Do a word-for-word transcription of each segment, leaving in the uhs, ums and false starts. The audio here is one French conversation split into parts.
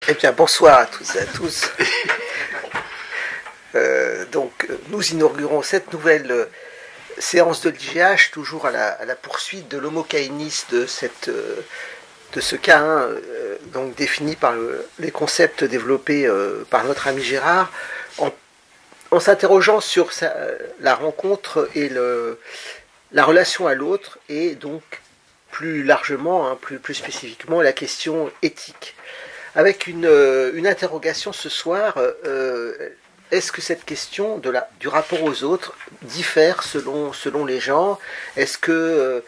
Eh bien, bonsoir à tous et à tous. euh, donc, nous inaugurons cette nouvelle euh, séance de l'I G H, toujours à la, à la poursuite de l'homo caenis, de, cette, euh, de ce cas un, euh, donc défini par le, les concepts développés euh, par notre ami Gérard, en, en s'interrogeant sur sa, la rencontre et le, la relation à l'autre, et donc plus largement, hein, plus, plus spécifiquement, la question éthique. Avec une, euh, une interrogation ce soir, euh, est-ce que cette question de la, du rapport aux autres diffère selon, selon les genres? Est-ce que euh,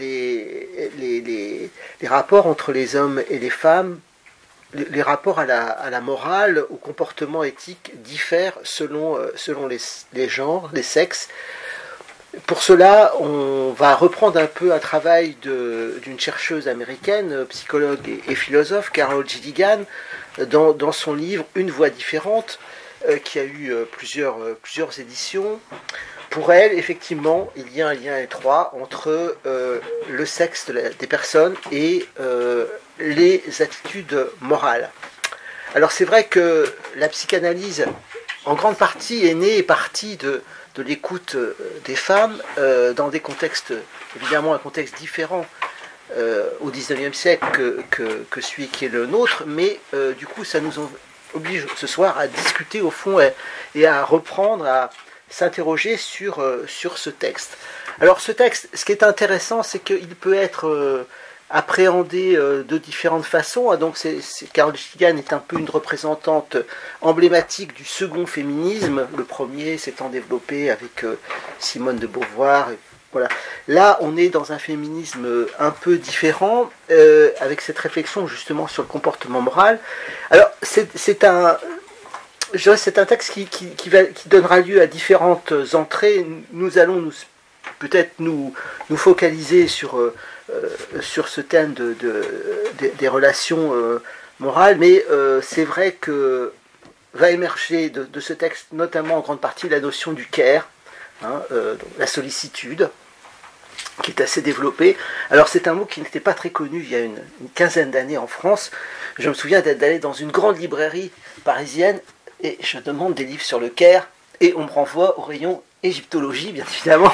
les, les, les, les rapports entre les hommes et les femmes, les, les rapports à la, à la morale, au comportement éthique diffèrent selon, euh, selon les, les genres, les sexes? Pour cela, on va reprendre un peu un travail d'une chercheuse américaine, psychologue et, et philosophe, Carol Gilligan, dans, dans son livre « Une voix différente », euh, qui a eu euh, plusieurs, euh, plusieurs éditions. Pour elle, effectivement, il y a un lien étroit entre euh, le sexe de la, des personnes et euh, les attitudes morales. Alors c'est vrai que la psychanalyse, en grande partie, est née et partie de... de l'écoute des femmes euh, dans des contextes, évidemment un contexte différent euh, au dix-neuvième siècle que, que, que celui qui est le nôtre, mais euh, du coup ça nous oblige ce soir à discuter au fond et, et à reprendre, à s'interroger sur, euh, sur ce texte. Alors ce texte, ce qui est intéressant, c'est qu'il peut être euh, appréhendé euh, de différentes façons. Donc c'est, c'est, Carol Gilligan est un peu une représentante emblématique du second féminisme, le premier s'étant développé avec euh, Simone de Beauvoir. Et voilà. Là, on est dans un féminisme un peu différent, euh, avec cette réflexion justement sur le comportement moral. Alors c'est, c'est un... Je dirais, c'est un texte qui, qui, qui, va, qui donnera lieu à différentes entrées. Nous allons nous, peut-être nous, nous focaliser sur... Euh, Euh, sur ce thème de, de, de, des relations euh, morales, mais euh, c'est vrai que va émerger de, de ce texte, notamment en grande partie, la notion du care, hein, euh, donc la sollicitude, qui est assez développée. Alors c'est un mot qui n'était pas très connu il y a une, une quinzaine d'années en France. Je me souviens d'aller dans une grande librairie parisienne, et je demande des livres sur le care, et on me renvoie au rayon égyptologie, bien évidemment.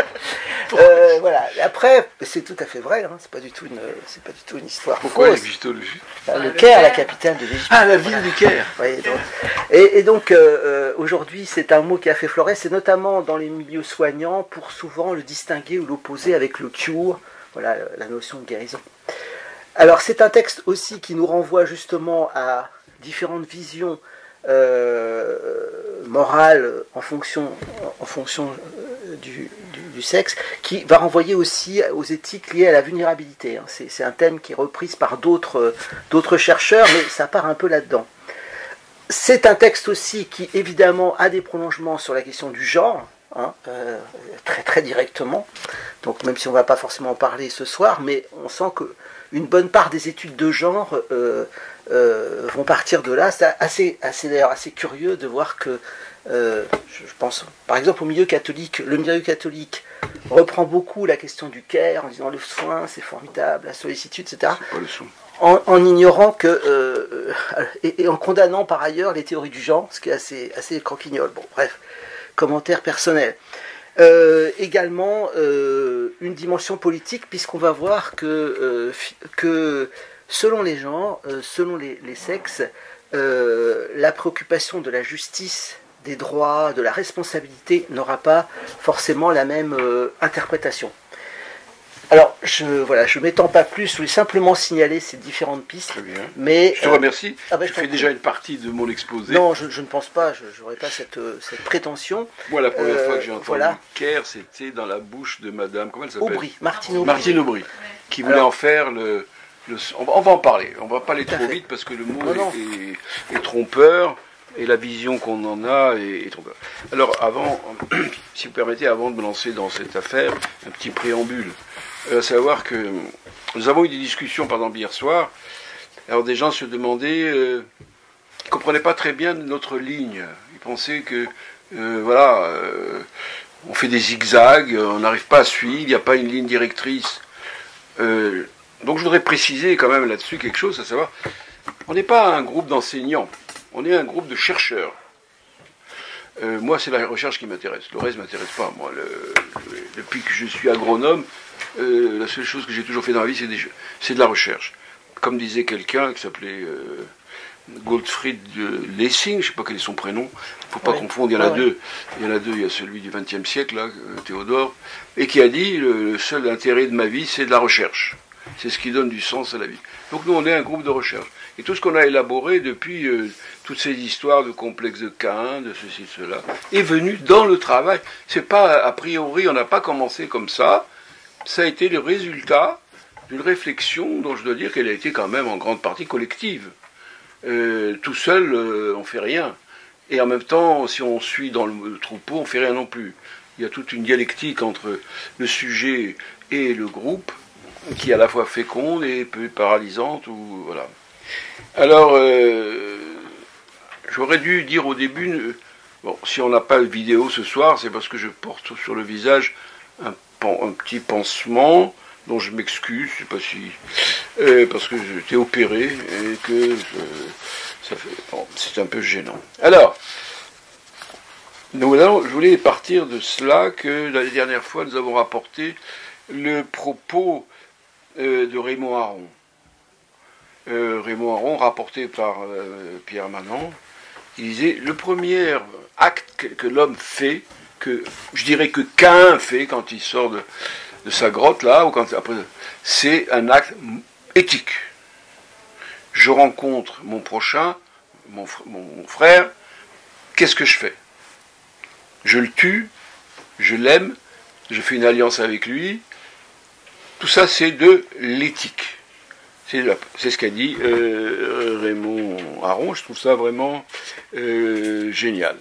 Euh, voilà. Après, c'est tout à fait vrai. Hein. C'est pas du tout une, c'est pas du tout une histoire. Pourquoi l'égyptologie? Le, le Caire, la capitale de l'Égypte. Ah, la ville du Caire. Oui, donc, et, et donc, euh, aujourd'hui, c'est un mot qui a fait florer. C'est notamment dans les milieux soignants pour souvent le distinguer ou l'opposer avec le cure. Voilà, la notion de guérison. Alors, c'est un texte aussi qui nous renvoie justement à différentes visions euh, morales en fonction, en fonction Du, du, du sexe, qui va renvoyer aussi aux éthiques liées à la vulnérabilité. C'est, c'est un thème qui est repris par d'autres, d'autres chercheurs, mais ça part un peu là-dedans. C'est un texte aussi qui, évidemment, a des prolongements sur la question du genre, hein, euh, très très directement. Donc, même si on ne va pas forcément en parler ce soir, mais on sent qu'une bonne part des études de genre euh, euh, vont partir de là. C'est assez, assez, d'ailleurs, assez curieux de voir que Euh, je pense par exemple au milieu catholique, le milieu catholique reprend beaucoup la question du care en disant le soin c'est formidable, la sollicitude, et cetera. C'est pas le soin. En, en ignorant que euh, et, et en condamnant par ailleurs les théories du genre, ce qui est assez, assez croquignol. Bon, bref, commentaire personnel. Euh, également euh, une dimension politique, puisqu'on va voir que, euh, que selon les genres, euh, selon les, les sexes, euh, la préoccupation de la justice, des droits, de la responsabilité n'aura pas forcément la même euh, interprétation. Alors, je voilà, je m'étends pas plus, je voulais simplement signaler ces différentes pistes. Très bien. Mais, je te remercie. Euh, ah ben, je fais déjà une partie de mon exposé. Non, je, je ne pense pas, je n'aurais pas cette, cette prétention. Moi, la première euh, fois que j'ai entendu voilà. care, c'était dans la bouche de madame, comment elle s'appelle? Aubry, Martine Aubry. Martine Aubry, qui voulait Alors, en faire le... le on, va, on va en parler, on va pas aller trop fait. vite parce que le mot non, non. Est, est, est trompeur. Et la vision qu'on en a est, est trompeur. Alors, avant, si vous permettez, avant de me lancer dans cette affaire, un petit préambule. Euh, à savoir que nous avons eu des discussions, par exemple, hier soir. Alors, des gens se demandaient, euh, ils ne comprenaient pas très bien notre ligne. Ils pensaient que, euh, voilà, euh, on fait des zigzags, on n'arrive pas à suivre, il n'y a pas une ligne directrice. Euh, donc, je voudrais préciser quand même là-dessus quelque chose, à savoir, On n'est pas un groupe d'enseignants, on est un groupe de chercheurs. Euh, moi, c'est la recherche qui m'intéresse. Le reste ne m'intéresse pas. Moi, le, le, depuis que je suis agronome, euh, la seule chose que j'ai toujours fait dans la vie, c'est, des, c'est de la recherche. Comme disait quelqu'un qui s'appelait euh, Gottfried Lessing, je ne sais pas quel est son prénom, il ne faut pas oui. confondre, il y en a ouais. deux. Il y en a deux, il y a celui du vingtième siècle, là, Théodore, et qui a dit, le, le seul intérêt de ma vie, c'est de la recherche. C'est ce qui donne du sens à la vie. Donc nous, on est un groupe de recherche. Et tout ce qu'on a élaboré depuis euh, toutes ces histoires de complexes de Caïn, de ceci, de cela, est venu dans le travail. C'est pas, a priori, on n'a pas commencé comme ça. Ça a été le résultat d'une réflexion dont je dois dire qu'elle a été quand même en grande partie collective. Euh, tout seul, euh, on fait rien. Et en même temps, si on suit dans le, le troupeau, on fait rien non plus. Il y a toute une dialectique entre le sujet et le groupe, qui est à la fois féconde et peu paralysante, ou voilà. Alors, euh, j'aurais dû dire au début, euh, bon, si on n'a pas de vidéo ce soir, c'est parce que je porte sur le visage un, un petit pansement, dont je m'excuse, je sais pas si, euh, parce que j'étais opéré, et que euh, ça fait, bon, c'est un peu gênant. Alors, nous allons, je voulais partir de cela que la dernière fois, nous avons rapporté le propos euh, de Raymond Aron. Euh, Raymond Aron, rapporté par euh, Pierre Manant, qui disait le premier acte que, que l'homme fait, que je dirais que Caïn fait quand il sort de, de sa grotte là, ou quand après, c'est un acte éthique. Je rencontre mon prochain, mon, mon frère, qu'est-ce que je fais? Je le tue, je l'aime, je fais une alliance avec lui. Tout ça, c'est de l'éthique. C'est, la, c'est ce qu'a dit euh, Raymond Aron. Je trouve ça vraiment euh, génial.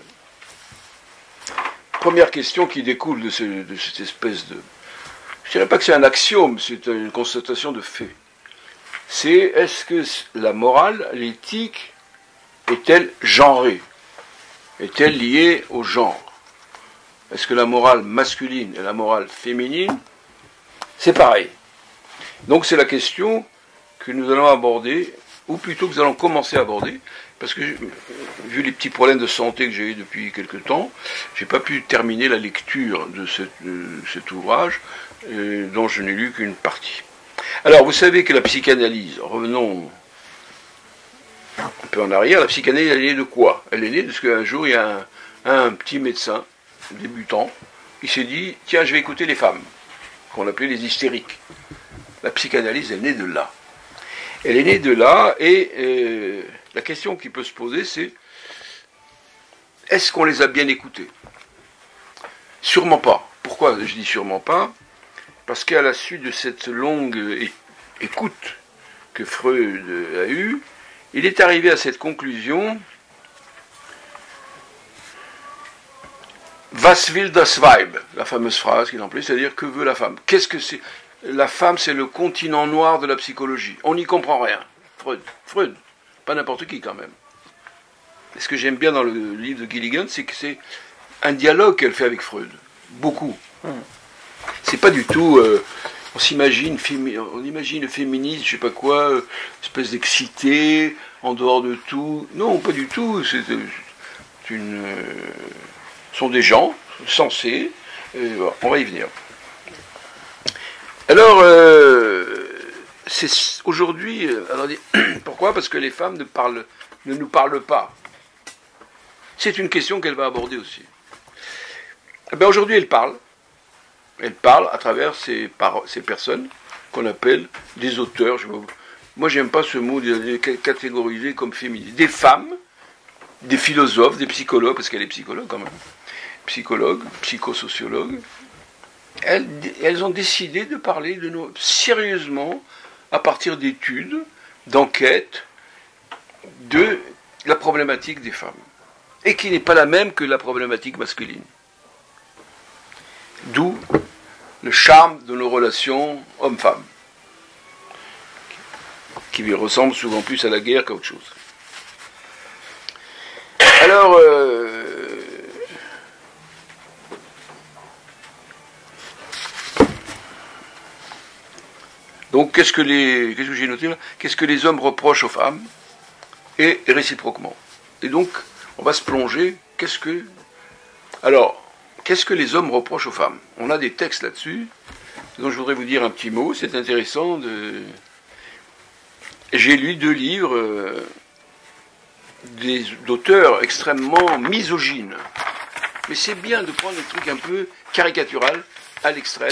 Première question qui découle de, ce, de cette espèce de... Je ne dirais pas que c'est un axiome, c'est une constatation de fait. C'est, est-ce que la morale, l'éthique, est-elle genrée? Est-elle liée au genre? Est-ce que la morale masculine et la morale féminine, c'est pareil? Donc c'est la question que nous allons aborder, ou plutôt que nous allons commencer à aborder, parce que vu les petits problèmes de santé que j'ai eu depuis quelque temps, j'ai pas pu terminer la lecture de, cette, de cet ouvrage, euh, dont je n'ai lu qu'une partie. Alors vous savez que la psychanalyse, revenons un peu en arrière, la psychanalyse elle est née de quoi? Elle est née de ce qu'un jour il y a un, un petit médecin débutant, il s'est dit, tiens je vais écouter les femmes, qu'on appelait les hystériques. La psychanalyse est née de là. Elle est née de là, et euh, la question qui peut se poser, c'est est-ce qu'on les a bien écoutés? Sûrement pas. Pourquoi je dis sûrement pas? Parce qu'à la suite de cette longue é- écoute que Freud a eue, il est arrivé à cette conclusion: Was will das Weib? La fameuse phrase qu'il emploie, c'est-à-dire que veut la femme? Qu'est-ce que c'est? La femme, c'est le continent noir de la psychologie. On n'y comprend rien. Freud. Freud. Pas n'importe qui, quand même. Et ce que j'aime bien dans le livre de Gilligan, c'est que c'est un dialogue qu'elle fait avec Freud. Beaucoup. Mmh. C'est pas du tout... Euh, on s'imagine, on imagine le féminisme, je sais pas quoi, euh, espèce d'excité, en dehors de tout. Non, pas du tout. C'est, c'est une... Euh, ce sont des gens sensés. Et voilà, on va y venir. Alors, euh, c'est aujourd'hui, alors, pourquoi? Parce que les femmes ne, parlent, ne nous parlent pas. C'est une question qu'elle va aborder aussi. Eh bien, aujourd'hui, elle parle. Elle parle à travers ces, par, ces personnes qu'on appelle des auteurs. Je, moi, j'aime pas ce mot de les catégoriser comme féministes. Des femmes, des philosophes, des psychologues, parce qu'elle est psychologue quand même. Psychologue, psychosociologue. Elles, elles ont décidé de parler de nous sérieusement à partir d'études, d'enquêtes, de la problématique des femmes. Et qui n'est pas la même que la problématique masculine. D'où le charme de nos relations hommes-femmes, qui lui ressemblent souvent plus à la guerre qu'à autre chose. Alors, euh, donc, qu'est-ce que les, qu'est-ce que j'ai noté là? Qu'est-ce que les hommes reprochent aux femmes? et réciproquement. Et donc, on va se plonger, qu'est-ce que... Alors, qu'est-ce que les hommes reprochent aux femmes? On a des textes là-dessus, dont je voudrais vous dire un petit mot, c'est intéressant de... J'ai lu deux livres euh, d'auteurs extrêmement misogynes. Mais c'est bien de prendre des trucs un peu caricatural à l'extrême.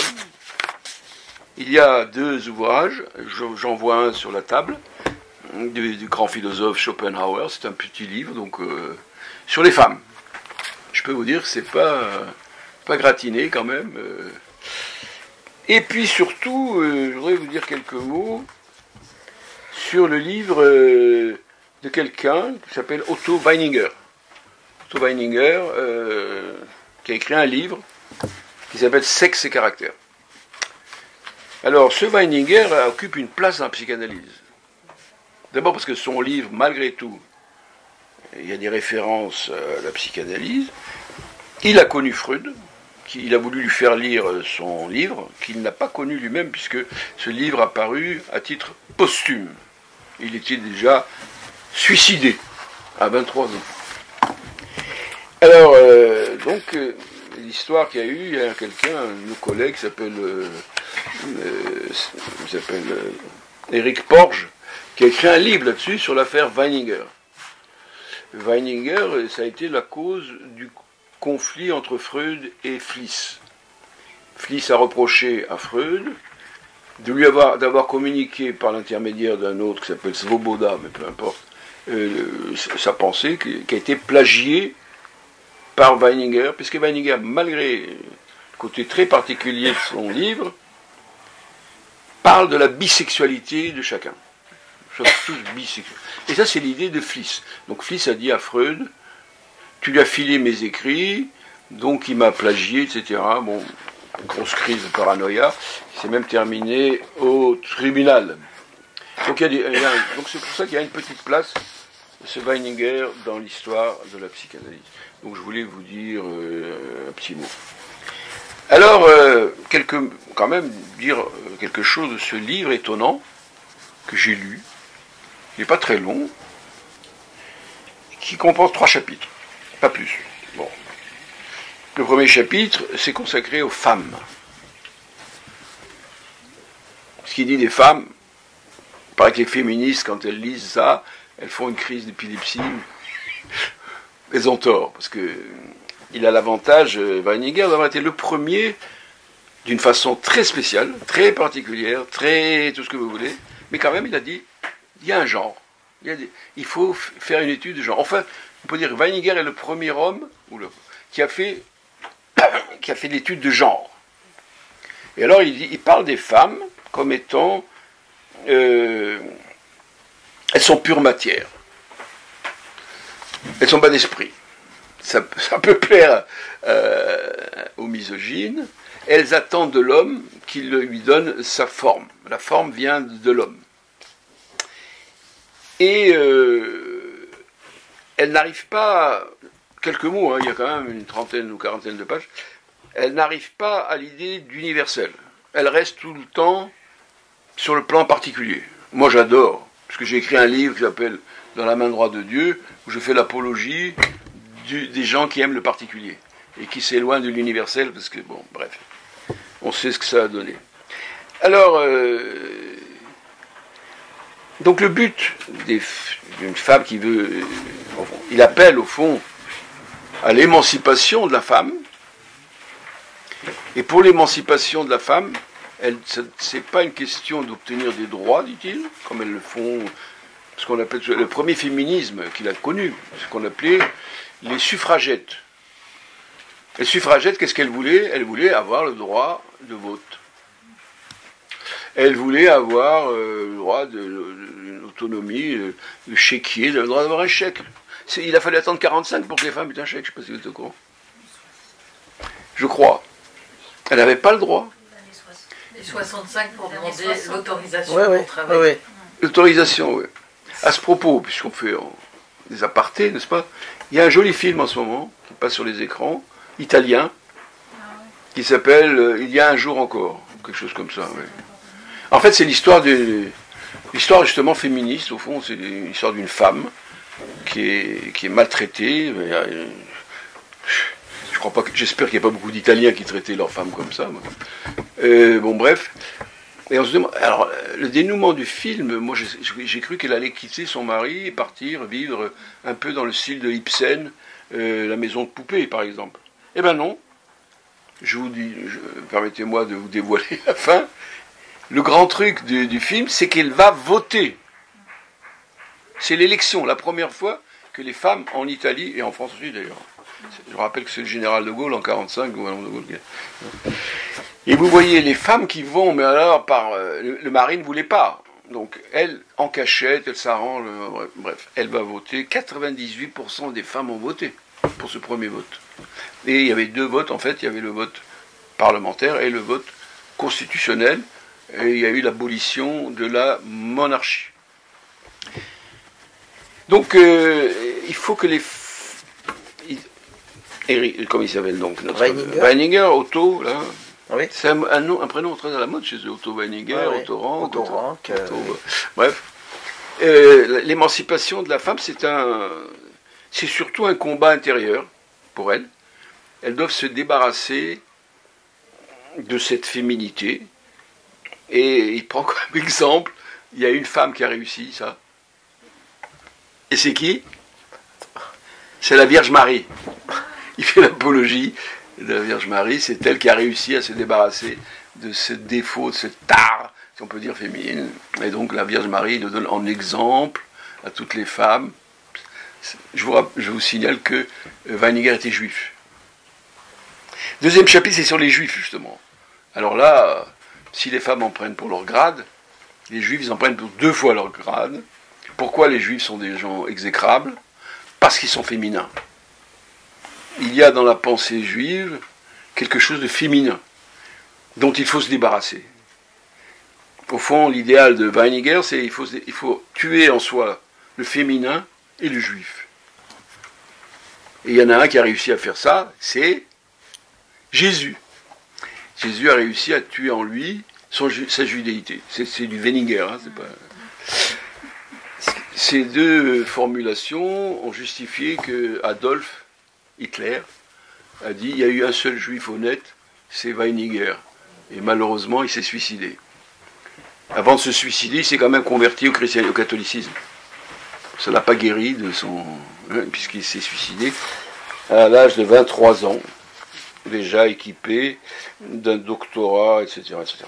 Il y a deux ouvrages, j'en vois un sur la table, du, du grand philosophe Schopenhauer, c'est un petit livre, donc euh, sur les femmes. Je peux vous dire que c'est pas, pas gratiné quand même. Euh. Et puis surtout, euh, je voudrais vous dire quelques mots sur le livre euh, de quelqu'un qui s'appelle Otto Weininger. Otto Weininger, euh, qui a écrit un livre qui s'appelle Sexe et caractère. Alors, ce Weininger occupe une place dans la psychanalyse. D'abord parce que son livre, malgré tout, il y a des références à la psychanalyse. Il a connu Freud, il a voulu lui faire lire son livre, qu'il n'a pas connu lui-même, puisque ce livre a paru à titre posthume. Il était déjà suicidé à vingt-trois ans. Alors, euh, donc, euh, l'histoire qu'il y a eu, il y a quelqu'un, un de nos collègues qui s'appelle euh, euh, s'appelle euh, Éric Porges, qui a écrit un livre là-dessus sur l'affaire Weininger. Weininger, ça a été la cause du conflit entre Freud et Fliess. Fliess a reproché à Freud de lui avoir d'avoir communiqué par l'intermédiaire d'un autre qui s'appelle Svoboda, mais peu importe, euh, sa pensée qui, qui a été plagiée par Weininger, puisque Weininger, malgré le côté très particulier de son livre, parle de la bisexualité de chacun. Nous sommes tous bisexuels. Et ça, c'est l'idée de Fliess. Donc Fliess a dit à Freud, tu lui as filé mes écrits, donc il m'a plagié, et cetera. Bon, grosse crise de paranoïa, c'est même terminé au tribunal. Donc il y a des, il y a, donc c'est pour ça qu'il y a une petite place de ce Weininger dans l'histoire de la psychanalyse. Donc je voulais vous dire euh, un petit mot. Alors, euh, quelques, quand même dire quelque chose de ce livre étonnant que j'ai lu. Il n'est pas très long, qui comporte trois chapitres, pas plus. Bon. Le premier chapitre, c'est consacré aux femmes. Ce qu'il dit des femmes, il paraît que les féministes, quand elles lisent ça, elles font une crise d'épilepsie. Elles ont tort, parce que il a l'avantage, Weininger, d'avoir été le premier, d'une façon très spéciale, très particulière, très tout ce que vous voulez, mais quand même, il a dit, il y a un genre. Il, y a des, il faut faire une étude de genre. Enfin, on peut dire que Weininger est le premier homme ou le, qui a fait, qui a fait l'étude de genre. Et alors, il, dit, il parle des femmes comme étant... Euh, elles sont pure matière. Elles sont bas d'esprit. Ça, ça peut plaire euh, aux misogynes. Elles attendent de l'homme qu'il lui donne sa forme. La forme vient de l'homme. Et euh, elles n'arrivent pas, quelques mots, hein, il y a quand même une trentaine ou quarantaine de pages, elles n'arrivent pas à l'idée d'universel. Elles restent tout le temps sur le plan particulier. Moi j'adore, parce que j'ai écrit un livre qui s'appelle « Dans la main droite de Dieu », où je fais l'apologie du, des gens qui aiment le particulier, et qui s'éloignent de l'universel, parce que, bon, bref, on sait ce que ça a donné. Alors, euh, donc le but d'une femme qui veut... Euh, il appelle, au fond, à l'émancipation de la femme, et pour l'émancipation de la femme, ce n'est pas une question d'obtenir des droits, dit-il, comme elles le font, ce qu'on appelle le premier féminisme qu'il a connu, ce qu'on appelait les suffragettes. Les suffragettes, qu'est-ce qu'elles voulaient? Elles voulaient avoir le droit de vote. Elles voulaient avoir euh, le droit de, de l'autonomie, le, le chéquier, le droit d'avoir un chèque. C'est, il a fallu attendre quarante-cinq pour que les femmes aient un chèque, je ne sais pas si vous êtes au courant. Je crois. Elles n'avaient pas le droit. Les soixante-cinq pour demander l'autorisation ouais, ouais, pour travailler. Ouais, ouais. L'autorisation, oui. À ce propos, puisqu'on fait oh, des apartés, n'est-ce pas? Il y a un joli film en ce moment, qui passe sur les écrans, italien, qui s'appelle euh, Il y a un jour encore, quelque chose comme ça, oui. En fait, c'est l'histoire de, l'histoire justement féministe, au fond, c'est l'histoire d'une femme qui est, qui est maltraitée. Je crois pas que, j'espère qu'il n'y a pas beaucoup d'Italiens qui traitaient leurs femmes comme ça. Euh, bon, bref. Et on se demande, alors, le dénouement du film, moi j'ai cru qu'elle allait quitter son mari et partir vivre un peu dans le style de Ibsen, euh, La maison de poupée par exemple. Eh ben non. Je vous dis, permettez-moi de vous dévoiler la fin. Le grand truc du, du film, c'est qu'elle va voter. C'est l'élection, la première fois que les femmes en Italie, et en France aussi d'ailleurs, je rappelle que c'est le général de Gaulle en quarante-cinq, le gouvernement de Gaulle. Et vous voyez les femmes qui vont, mais alors par le, le mari ne voulait pas. Donc elle, en cachette, elle s'arrange, bref, elle va voter. quatre-vingt-dix-huit pour cent des femmes ont voté pour ce premier vote. Et il y avait deux votes, en fait, il y avait le vote parlementaire et le vote constitutionnel. Et il y a eu l'abolition de la monarchie. Donc, euh, il faut que les... F... Eric, comment il s'appelle donc notre... Weininger. Weininger, Otto, là. Oui. C'est un, un, nom, un prénom très à la mode chez eux, Otto Weininger, ah, oui. Otto Rank. Otto Rank. Otto, Otto, euh, bref. Euh, l'émancipation de la femme, c'est un... C'est surtout un combat intérieur pour elles. Elles doivent se débarrasser de cette féminité. Et il prend comme exemple, il y a une femme qui a réussi ça. Et c'est qui? C'est la Vierge Marie. Il fait l'apologie de la Vierge Marie, c'est elle qui a réussi à se débarrasser de ce défaut, de cette tare, si on peut dire féminine. Et donc la Vierge Marie le donne en exemple à toutes les femmes. Je vous, je vous signale que Weininger était juif. Deuxième chapitre, c'est sur les juifs, justement. Alors là, si les femmes en prennent pour leur grade, les juifs, ils en prennent pour deux fois leur grade. Pourquoi les juifs sont des gens exécrables? Parce qu'ils sont féminins. Il y a dans la pensée juive quelque chose de féminin, dont il faut se débarrasser. Au fond, l'idéal de Weininger, c'est qu'il faut, il faut tuer en soi le féminin et le juif. Et il y en a un qui a réussi à faire ça, c'est Jésus. Jésus a réussi à tuer en lui son, sa judéité. C'est du Weininger, hein, c'est pas... Ces deux formulations ont justifié que Adolf Hitler a dit il y a eu un seul juif honnête, c'est Weininger. Et malheureusement, il s'est suicidé. Avant de se suicider, il s'est quand même converti au, au catholicisme. Ça ne l'a pas guéri de son... Hein, puisqu'il s'est suicidé à l'âge de vingt-trois ans, déjà équipé d'un doctorat, et cetera, et cetera.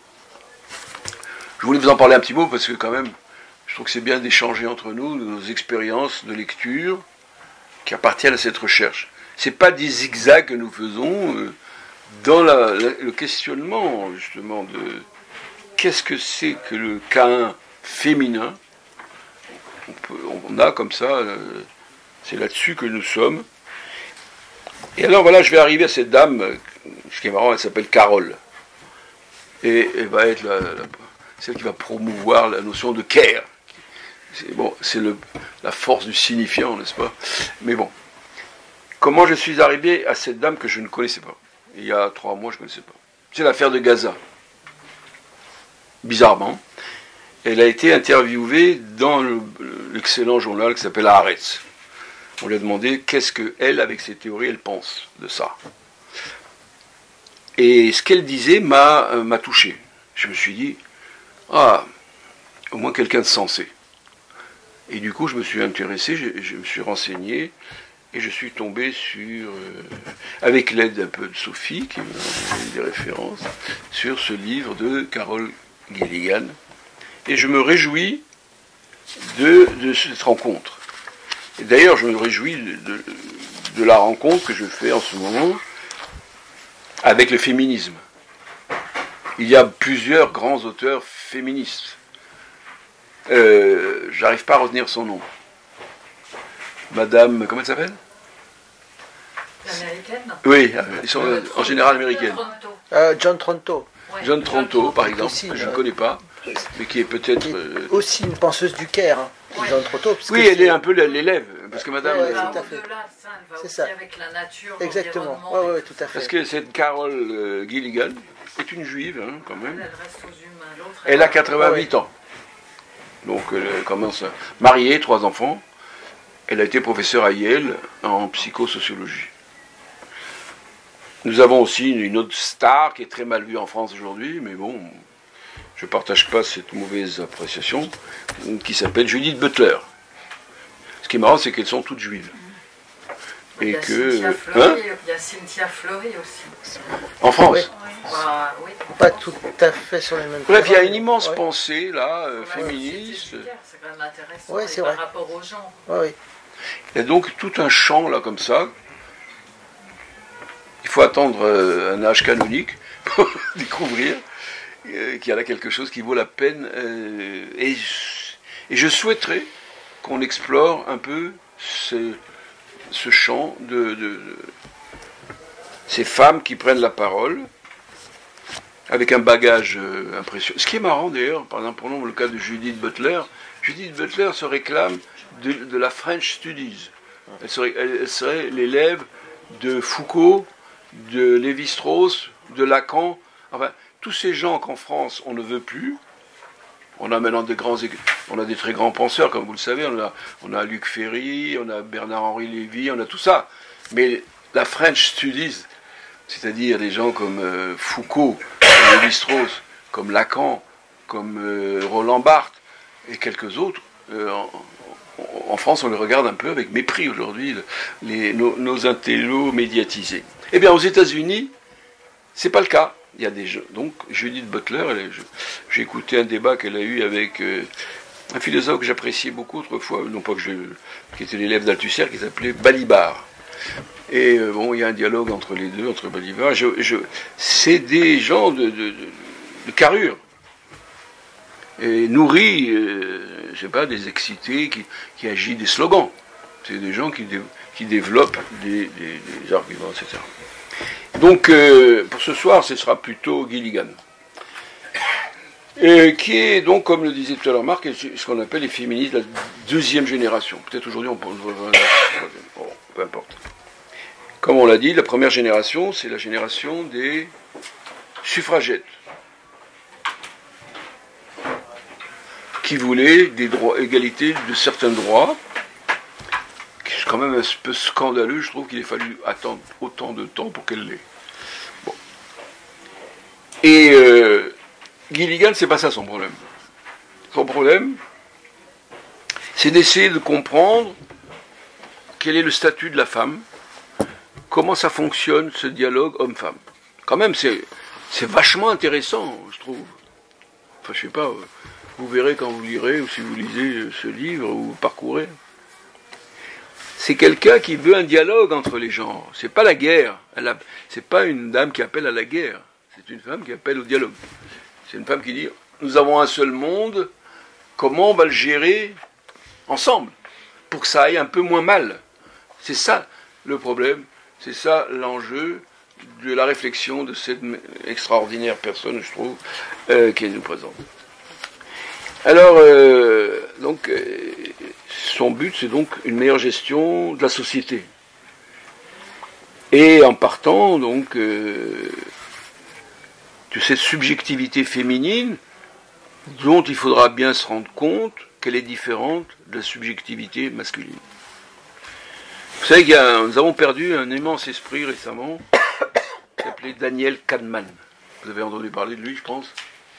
Je voulais vous en parler un petit mot parce que quand même, je trouve que c'est bien d'échanger entre nous nos expériences de lecture qui appartiennent à cette recherche. Ce n'est pas des zigzags que nous faisons euh, dans la, la, le questionnement, justement, de qu'est-ce que c'est que le Caïn féminin. On, peut, on a comme ça, euh, c'est là-dessus que nous sommes. Et alors voilà, je vais arriver à cette dame, ce qui est marrant, elle s'appelle Carole. Et elle va être la, la, celle qui va promouvoir la notion de care. C'est bon, c'est la force du signifiant, n'est-ce pas? Mais bon, comment je suis arrivé à cette dame que je ne connaissais pas? Il y a trois mois, je ne connaissais pas. C'est l'affaire de Gaza. Bizarrement, elle a été interviewée dans le, l'excellent journal qui s'appelle Haaretz. On lui a demandé qu'est-ce qu'elle, avec ses théories, elle pense de ça. Et ce qu'elle disait m'a, euh, m'a touché. Je me suis dit, ah, au moins quelqu'un de sensé. Et du coup, je me suis intéressé, je, je me suis renseigné, et je suis tombé sur, euh, avec l'aide un peu de Sophie, qui m'a donné des références, sur ce livre de Carole Gilligan. Et je me réjouis de, de cette rencontre. Et d'ailleurs, je me réjouis de, de, de la rencontre que je fais en ce moment avec le féminisme. Il y a plusieurs grands auteurs féministes. Euh, j'arrive pas à retenir son nom. Madame, comment elle s'appelle? Américaine? Oui, ils sont euh, en général américaines. Euh, John Tronto. Ouais. John Tronto, par exemple, aussi, que je ne euh, connais pas, mais qui est peut-être... Euh... aussi une penseuse du Caire, hein, ouais. John Tronto. Oui, elle est un peu l'élève, parce que madame... Ouais, euh, tout à fait. C'est ça. Avec la nature, exactement, oui, ouais, tout à fait. Parce que cette Carole euh, Gilligan est une juive, hein, quand même. Elle reste aux humains. L'autre, elle a quatre-vingt-huit ouais. ans. Donc elle commence à marier, trois enfants. Elle a été professeure à Yale en psychosociologie. Nous avons aussi une autre star qui est très mal vue en France aujourd'hui, mais bon, je ne partage pas cette mauvaise appréciation, qui s'appelle Judith Butler. Ce qui est marrant, c'est qu'elles sont toutes juives. Et il y a que, Cynthia Fleury, hein il y a Cynthia Fleury aussi. En France. Oui. Bah, oui. Pas tout à fait sur les mêmes. Bref, il y a terrains, une immense ouais. pensée, là, euh, Ouais, féministe. c'est super, c'est quand même intéressant. Ouais, et c'est par vrai. rapport aux gens. Ouais, ouais. Il y a donc tout un champ, là, comme ça. Il faut attendre euh, un âge canonique pour découvrir euh, qu'il y a là quelque chose qui vaut la peine. Euh, et, et je souhaiterais qu'on explore un peu ce, ce champ de, de, de ces femmes qui prennent la parole avec un bagage euh, impressionnant. Ce qui est marrant d'ailleurs, par exemple, prenons le cas de Judith Butler. Judith Butler se réclame de, de la French Studies. Elle serait, elle serait l'élève de Foucault, de Lévi-Strauss, de Lacan, enfin, tous ces gens qu'en France on ne veut plus. On a maintenant des grands, on a des très grands penseurs, comme vous le savez, on a, on a Luc Ferry, on a Bernard-Henri Lévy, on a tout ça. Mais la French Studies, c'est-à-dire des gens comme euh, Foucault, comme Lévi-Strauss, comme Lacan, comme euh, Roland Barthes et quelques autres, euh, en, en France on les regarde un peu avec mépris aujourd'hui, les, nos, nos intellos médiatisés. Eh bien, aux États-Unis, c'est pas le cas. Il y a des gens. Donc, Judith Butler, elle, je, j'ai écouté un débat qu'elle a eu avec euh, un philosophe que j'appréciais beaucoup autrefois, non pas que je, qui était l'élève d'Althusser, qui s'appelait Balibar. Et euh, bon, il y a un dialogue entre les deux, entre Balibar. Je, je, c'est des gens de, de, de, de carrure. Et nourris, euh, je sais pas, des excités qui, qui agitent des slogans. C'est des gens qui, dé, qui développent des, des, des arguments, et cetera. Donc, euh, pour ce soir, ce sera plutôt Gilligan. Et qui est donc, comme le disait tout à l'heure Marc, ce qu'on appelle les féministes de la deuxième génération. Peut-être aujourd'hui on peut... Bon, peu importe. Comme on l'a dit, la première génération, c'est la génération des suffragettes. Qui voulaient des droits, égalité de certains droits. C'est quand même un peu scandaleux, je trouve qu'il ait fallu attendre autant de temps pour qu'elle l'ait. Bon. Et euh, Gilligan, c'est pas ça son problème. Son problème, c'est d'essayer de comprendre quel est le statut de la femme, comment ça fonctionne ce dialogue homme-femme. Quand même, c'est, c'est vachement intéressant, je trouve. Enfin, je sais pas, vous verrez quand vous lirez, ou si vous lisez ce livre, ou vous parcourez. C'est quelqu'un qui veut un dialogue entre les genres. C'est pas la guerre. Elle a, c'est pas une dame qui appelle à la guerre. C'est une femme qui appelle au dialogue. C'est une femme qui dit, nous avons un seul monde, comment on va le gérer ensemble, pour que ça aille un peu moins mal. C'est ça le problème, c'est ça l'enjeu de la réflexion de cette extraordinaire personne, je trouve, euh, qui nous présente. Alors, euh, donc, euh, son but, c'est donc une meilleure gestion de la société. Et en partant, donc, euh, de cette subjectivité féminine, dont il faudra bien se rendre compte qu'elle est différente de la subjectivité masculine. Vous savez qu'il y a, nous avons perdu un immense esprit récemment, qui s'appelait Daniel Kahneman. Vous avez entendu parler de lui, je pense.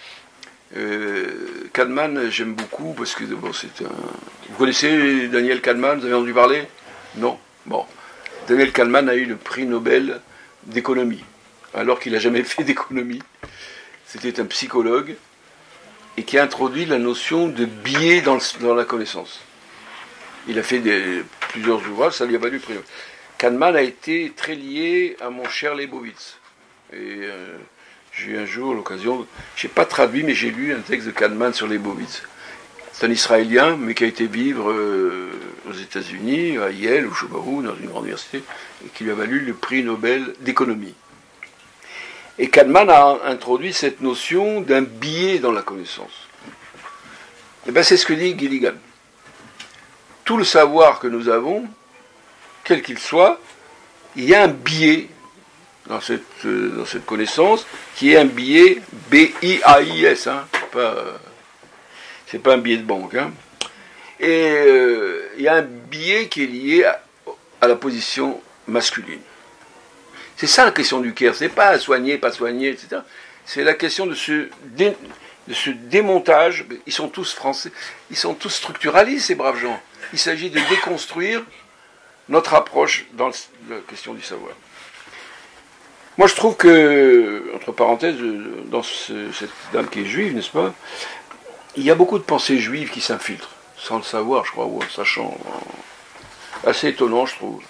Euh, Kahneman, j'aime beaucoup parce que bon, c'est un. Vous connaissez Daniel Kahneman? Vous avez entendu parler? Non. Bon, Daniel Kahneman a eu le prix Nobel d'économie, alors qu'il n'a jamais fait d'économie. C'était un psychologue et qui a introduit la notion de biais dans, le, dans la connaissance. Il a fait des, plusieurs ouvrages, ça lui a valu le prix Nobel. Kahneman a été très lié à mon cher Leibowitz. Et euh, j'ai eu un jour l'occasion, je n'ai pas traduit, mais j'ai lu un texte de Kahneman sur Leibowitz. C'est un Israélien, mais qui a été vivre euh, aux États-Unis, à Yale, ou je ne sais pas où, dans une grande université, et qui lui a valu le prix Nobel d'économie. Et Kahneman a introduit cette notion d'un biais dans la connaissance. Et bien c'est ce que dit Gilligan. Tout le savoir que nous avons, quel qu'il soit, il y a un biais dans cette, euh, dans cette connaissance, qui est un biais B I A I S, hein, pas, euh, c'est pas un billet de banque. Hein. Et euh, il y a un biais qui est lié à, à la position masculine. C'est ça la question du care, c'est pas soigner, pas soigner, et cetera. C'est la question de ce, dé, de ce démontage. Ils sont tous français, ils sont tous structuralistes, ces braves gens. Il s'agit de déconstruire notre approche dans le, la question du savoir. Moi, je trouve que, entre parenthèses, dans ce, cette dame qui est juive, n'est-ce pas, il y a beaucoup de pensées juives qui s'infiltrent, sans le savoir, je crois, ou en sachant. Assez étonnant, je trouve.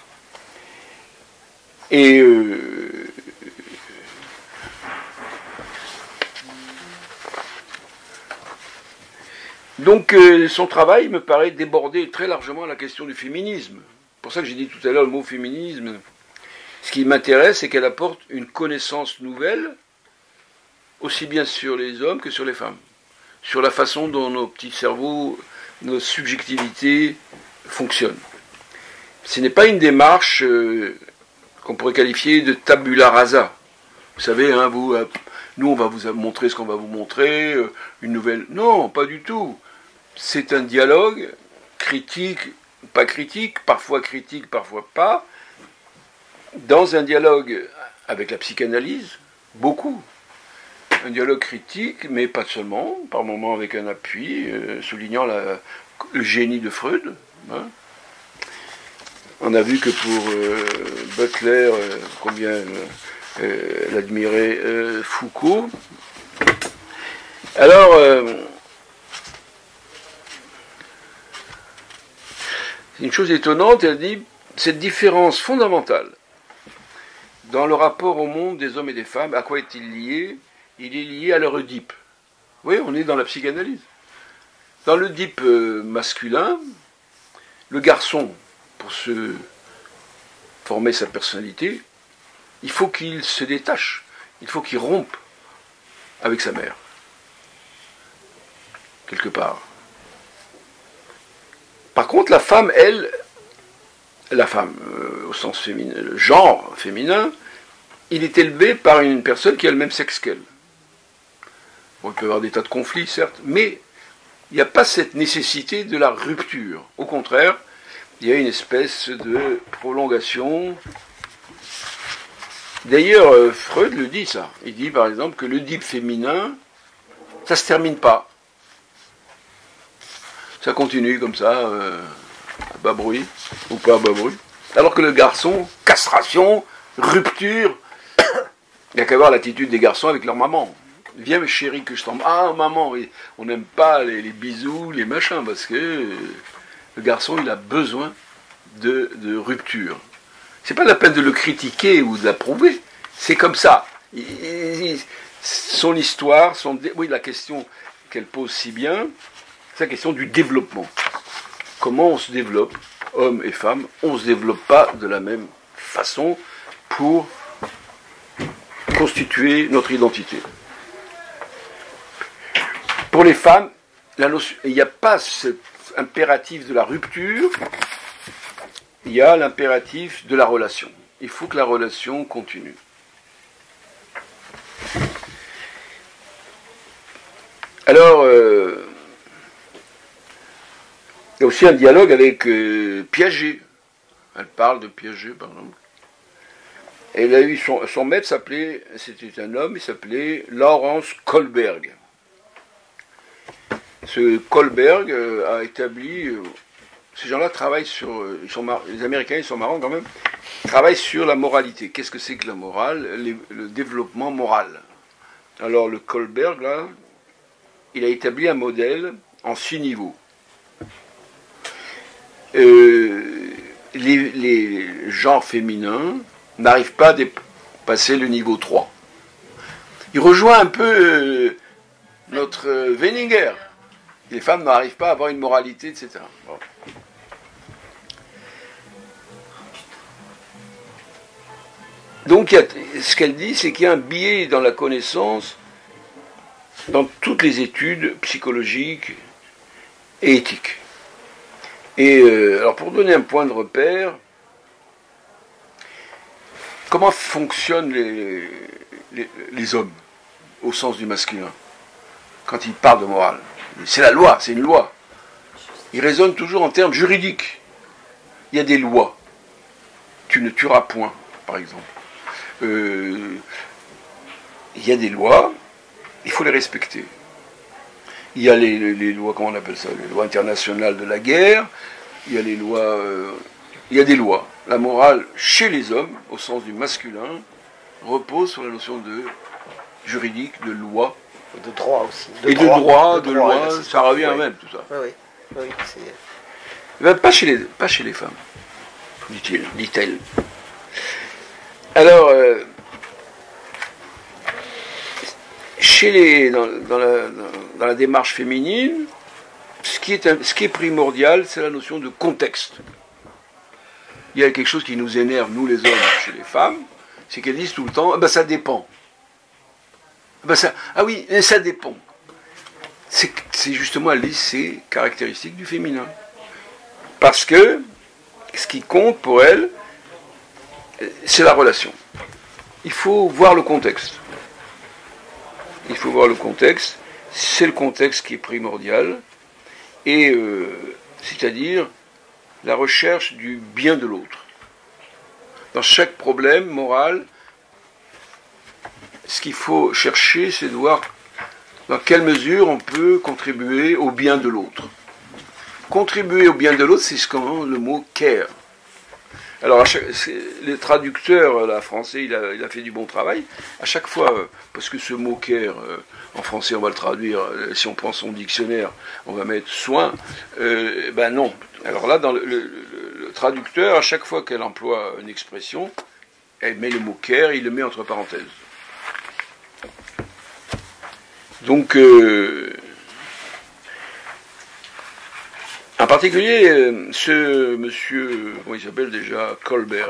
Et euh, donc, euh, son travail me paraît déborder très largement la question du féminisme. C'est pour ça que j'ai dit tout à l'heure le mot féminisme. Ce qui m'intéresse, c'est qu'elle apporte une connaissance nouvelle, aussi bien sur les hommes que sur les femmes, sur la façon dont nos petits cerveaux, nos subjectivités fonctionnent. Ce n'est pas une démarche euh, qu'on pourrait qualifier de tabula rasa. Vous savez, hein, vous, euh, nous on va vous montrer ce qu'on va vous montrer, euh, une nouvelle... Non, pas du tout. C'est un dialogue critique, pas critique, parfois critique, parfois pas, dans un dialogue avec la psychanalyse, beaucoup. Un dialogue critique, mais pas seulement, par moments avec un appui, euh, soulignant la, le génie de Freud. Hein. On a vu que pour euh, Butler, euh, combien euh, euh, l'admirait euh, Foucault. Alors, euh, une chose étonnante, elle dit, cette différence fondamentale dans le rapport au monde des hommes et des femmes, à quoi est-il lié? Il est lié à leur Oedipe. Oui, on est dans la psychanalyse. Dans l'Oedipe euh, masculin, le garçon, pour se former sa personnalité, il faut qu'il se détache, il faut qu'il rompe avec sa mère, quelque part. Par contre, la femme, elle, la femme, euh, au sens féminin, le genre féminin, il est élevé par une personne qui a le même sexe qu'elle. Bon, il peut y avoir des tas de conflits, certes, mais il n'y a pas cette nécessité de la rupture. Au contraire, il y a une espèce de prolongation. D'ailleurs, euh, Freud le dit, ça. Il dit, par exemple, que l'Oedipe féminin, ça ne se termine pas. Ça continue comme ça, euh, à bas bruit, ou pas à bas bruit. Alors que le garçon, castration, rupture, il n'y a qu'à voir l'attitude des garçons avec leur maman. Viens, mes chéris, que je t'embrasse. Ah, maman, on n'aime pas les, les bisous, les machins, parce que le garçon, il a besoin de, de rupture. C'est pas la peine de le critiquer ou de l'approuver. C'est comme ça. Il, il, son histoire, son, oui, la question qu'elle pose si bien, c'est la question du développement. Comment on se développe, hommes et femmes, on ne se développe pas de la même façon pour constituer notre identité. Pour les femmes, la notion, il n'y a pas cet impératif de la rupture, il y a l'impératif de la relation. Il faut que la relation continue. Alors, euh, il y a aussi un dialogue avec euh, Piaget. Elle parle de Piaget, par exemple. Elle a eu son, son maître s'appelait, c'était un homme, il s'appelait Laurence Kohlberg. Ce Kohlberg euh, a établi, euh, ces gens-là travaillent sur, euh, ils sont mar- les Américains, ils sont marrants quand même, travaillent sur la moralité. Qu'est-ce que c'est que la morale? Les, le développement moral. Alors le Kohlberg, là, il a établi un modèle en six niveaux. Euh, les, les genres féminins n'arrivent pas à dépasser le niveau trois. Il rejoint un peu euh, notre euh, Weininger. Les femmes n'arrivent pas à avoir une moralité, et cetera. Bon. Donc, il y a, ce qu'elle dit, c'est qu'il y a un biais dans la connaissance, dans toutes les études psychologiques et éthiques. Et euh, alors, pour donner un point de repère, comment fonctionnent les, les, les hommes, au sens du masculin, quand ils parlent de morale? C'est la loi, c'est une loi. il raisonne toujours en termes juridiques. Il y a des lois. Tu ne tueras point, par exemple. Euh, il y a des lois, il faut les respecter. Il y a les, les, les lois, comment on appelle ça, les lois internationales de la guerre, il y a les lois, euh, il y a des lois. La morale chez les hommes, au sens du masculin, repose sur la notion de juridique, de loi. De droit aussi. De et droit, de droit, de, de droit, loi, ça revient oui. même, tout ça. Oui, oui. oui c'est... Ben, pas, chez les, pas chez les femmes, dit-il, dit-elle. Alors, euh, chez les, dans, dans, la, dans la démarche féminine, ce qui est, un, ce qui est primordial, c'est la notion de contexte. Il y a quelque chose qui nous énerve, nous les hommes, chez les femmes, c'est qu'elles disent tout le temps, ah ben ça dépend. Ah, ben ça, ah oui, ça dépend. C'est, c'est justement, elles disent, c'est caractéristique du féminin. Parce que ce qui compte pour elles, c'est la relation. Il faut voir le contexte. Il faut voir le contexte. C'est le contexte qui est primordial. Et euh, c'est-à-dire la recherche du bien de l'autre. Dans chaque problème moral, ce qu'il faut chercher, c'est de voir dans quelle mesure on peut contribuer au bien de l'autre. Contribuer au bien de l'autre, c'est ce qu'on le mot care. Alors, le traducteur, là, français, il a, il a fait du bon travail. À chaque fois, parce que ce mot care, euh, en français, on va le traduire, euh, si on prend son dictionnaire, on va mettre soin. Euh, ben non. Alors là, dans le, le, le, le traducteur, à chaque fois qu'elle emploie une expression, elle met le mot care, il le met entre parenthèses. Donc, euh, en particulier, ce monsieur, comment il s'appelle déjà, Kohlberg,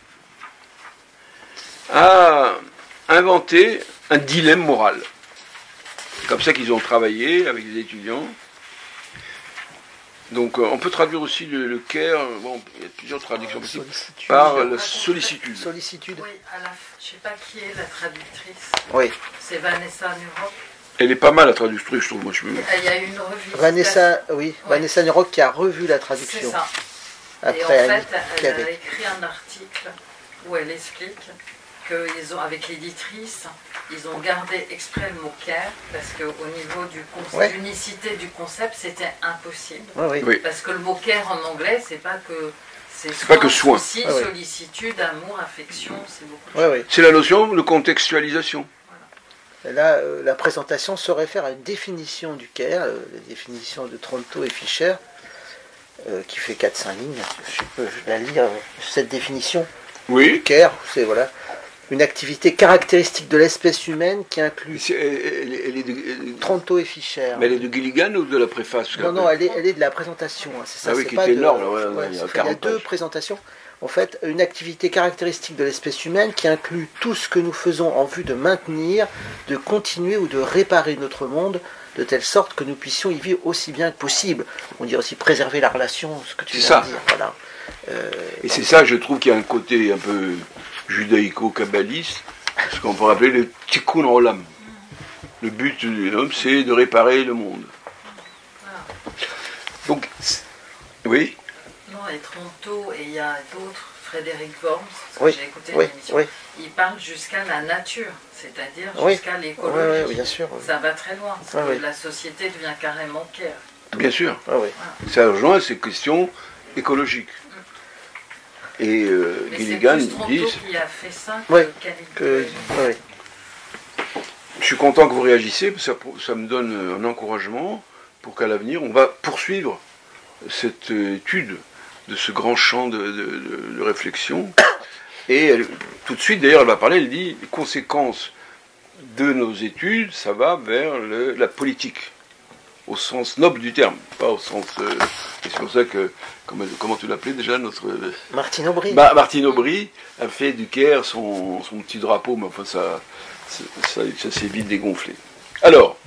a inventé un dilemme moral. C'est comme ça qu'ils ont travaillé avec des étudiants. Donc on peut traduire aussi le, le care, bon, il y a plusieurs traductions possibles, par la sollicitude. Sollicitude. Oui, à la, je ne sais pas qui est la traductrice. Oui. C'est Vanessa Nurock. Elle est pas mal la traductrice, je trouve. Moi, je... Il y a une revue. Vanessa, oui, ouais. Vanessa Nurock qui a revu la traduction. C'est ça. Après, et en fait, elle, elle a écrit un article où elle explique qu'ils ont, avec l'éditrice, ils ont gardé exprès le mot care parce qu'au niveau du concept, ouais. l'unicité du concept, c'était impossible. Ouais, oui. Parce que le mot care en anglais, c'est pas que c'est, c'est pas que soin. Aussi, ah, sollicitude, amour, affection, c'est beaucoup. Ouais, ouais. C'est la notion de contextualisation. Là, euh, la présentation se réfère à une définition du care, euh, la définition de Tronto et Fischer, euh, qui fait quatre cinq lignes. Je peux la lire, euh, cette définition. Oui. Du care, c'est voilà, une activité caractéristique de l'espèce humaine qui inclut c'est, elle, elle est de, elle... Tronto et Fischer. Mais elle est de Gilligan ou de la préface? Non, non, elle est, elle est de la présentation. Hein, c'est ça, ah oui, c'est qui pas est de, énorme. Ouais, ouais, il y a, il y a deux présentations. En fait, une activité caractéristique de l'espèce humaine qui inclut tout ce que nous faisons en vue de maintenir, de continuer ou de réparer notre monde, de telle sorte que nous puissions y vivre aussi bien que possible. On dirait aussi préserver la relation, ce que tu viens de dire. Voilà. Euh, Et c'est ça, je trouve qu'il y a un côté un peu judaïco-kabbaliste, ce qu'on pourrait appeler le tikkun olam. Le but de l'homme, c'est de réparer le monde. Donc, oui. Non, et Tronto, et il y a d'autres, Frédéric Worms, oui, j'ai écouté oui, l'émission, oui. il parle jusqu'à la nature, c'est-à-dire oui. jusqu'à l'écologie. Oui, oui, bien sûr, oui. Ça va très loin, parce oui, que oui. la société devient carrément care. Bien sûr. Ah, oui. Voilà. Ça rejoint ces questions écologiques. Et euh, Gilligan dit... C'est Tronto qui a fait ça oui, que, que oui. Je suis content que vous réagissiez, parce que ça, ça me donne un encouragement pour qu'à l'avenir, on va poursuivre cette étude de ce grand champ de, de, de, de réflexion. Et elle, tout de suite, d'ailleurs, elle va parler, elle dit, les conséquences de nos études, ça va vers le, la politique, au sens noble du terme, pas au sens... Euh, et c'est pour ça que, comment, comment tu l'appelais déjà, notre... Euh, Martine Aubry. Bah, Martine Aubry a fait du Caire son, son petit drapeau, mais enfin, ça, ça, ça, ça s'est vite dégonflé. Alors,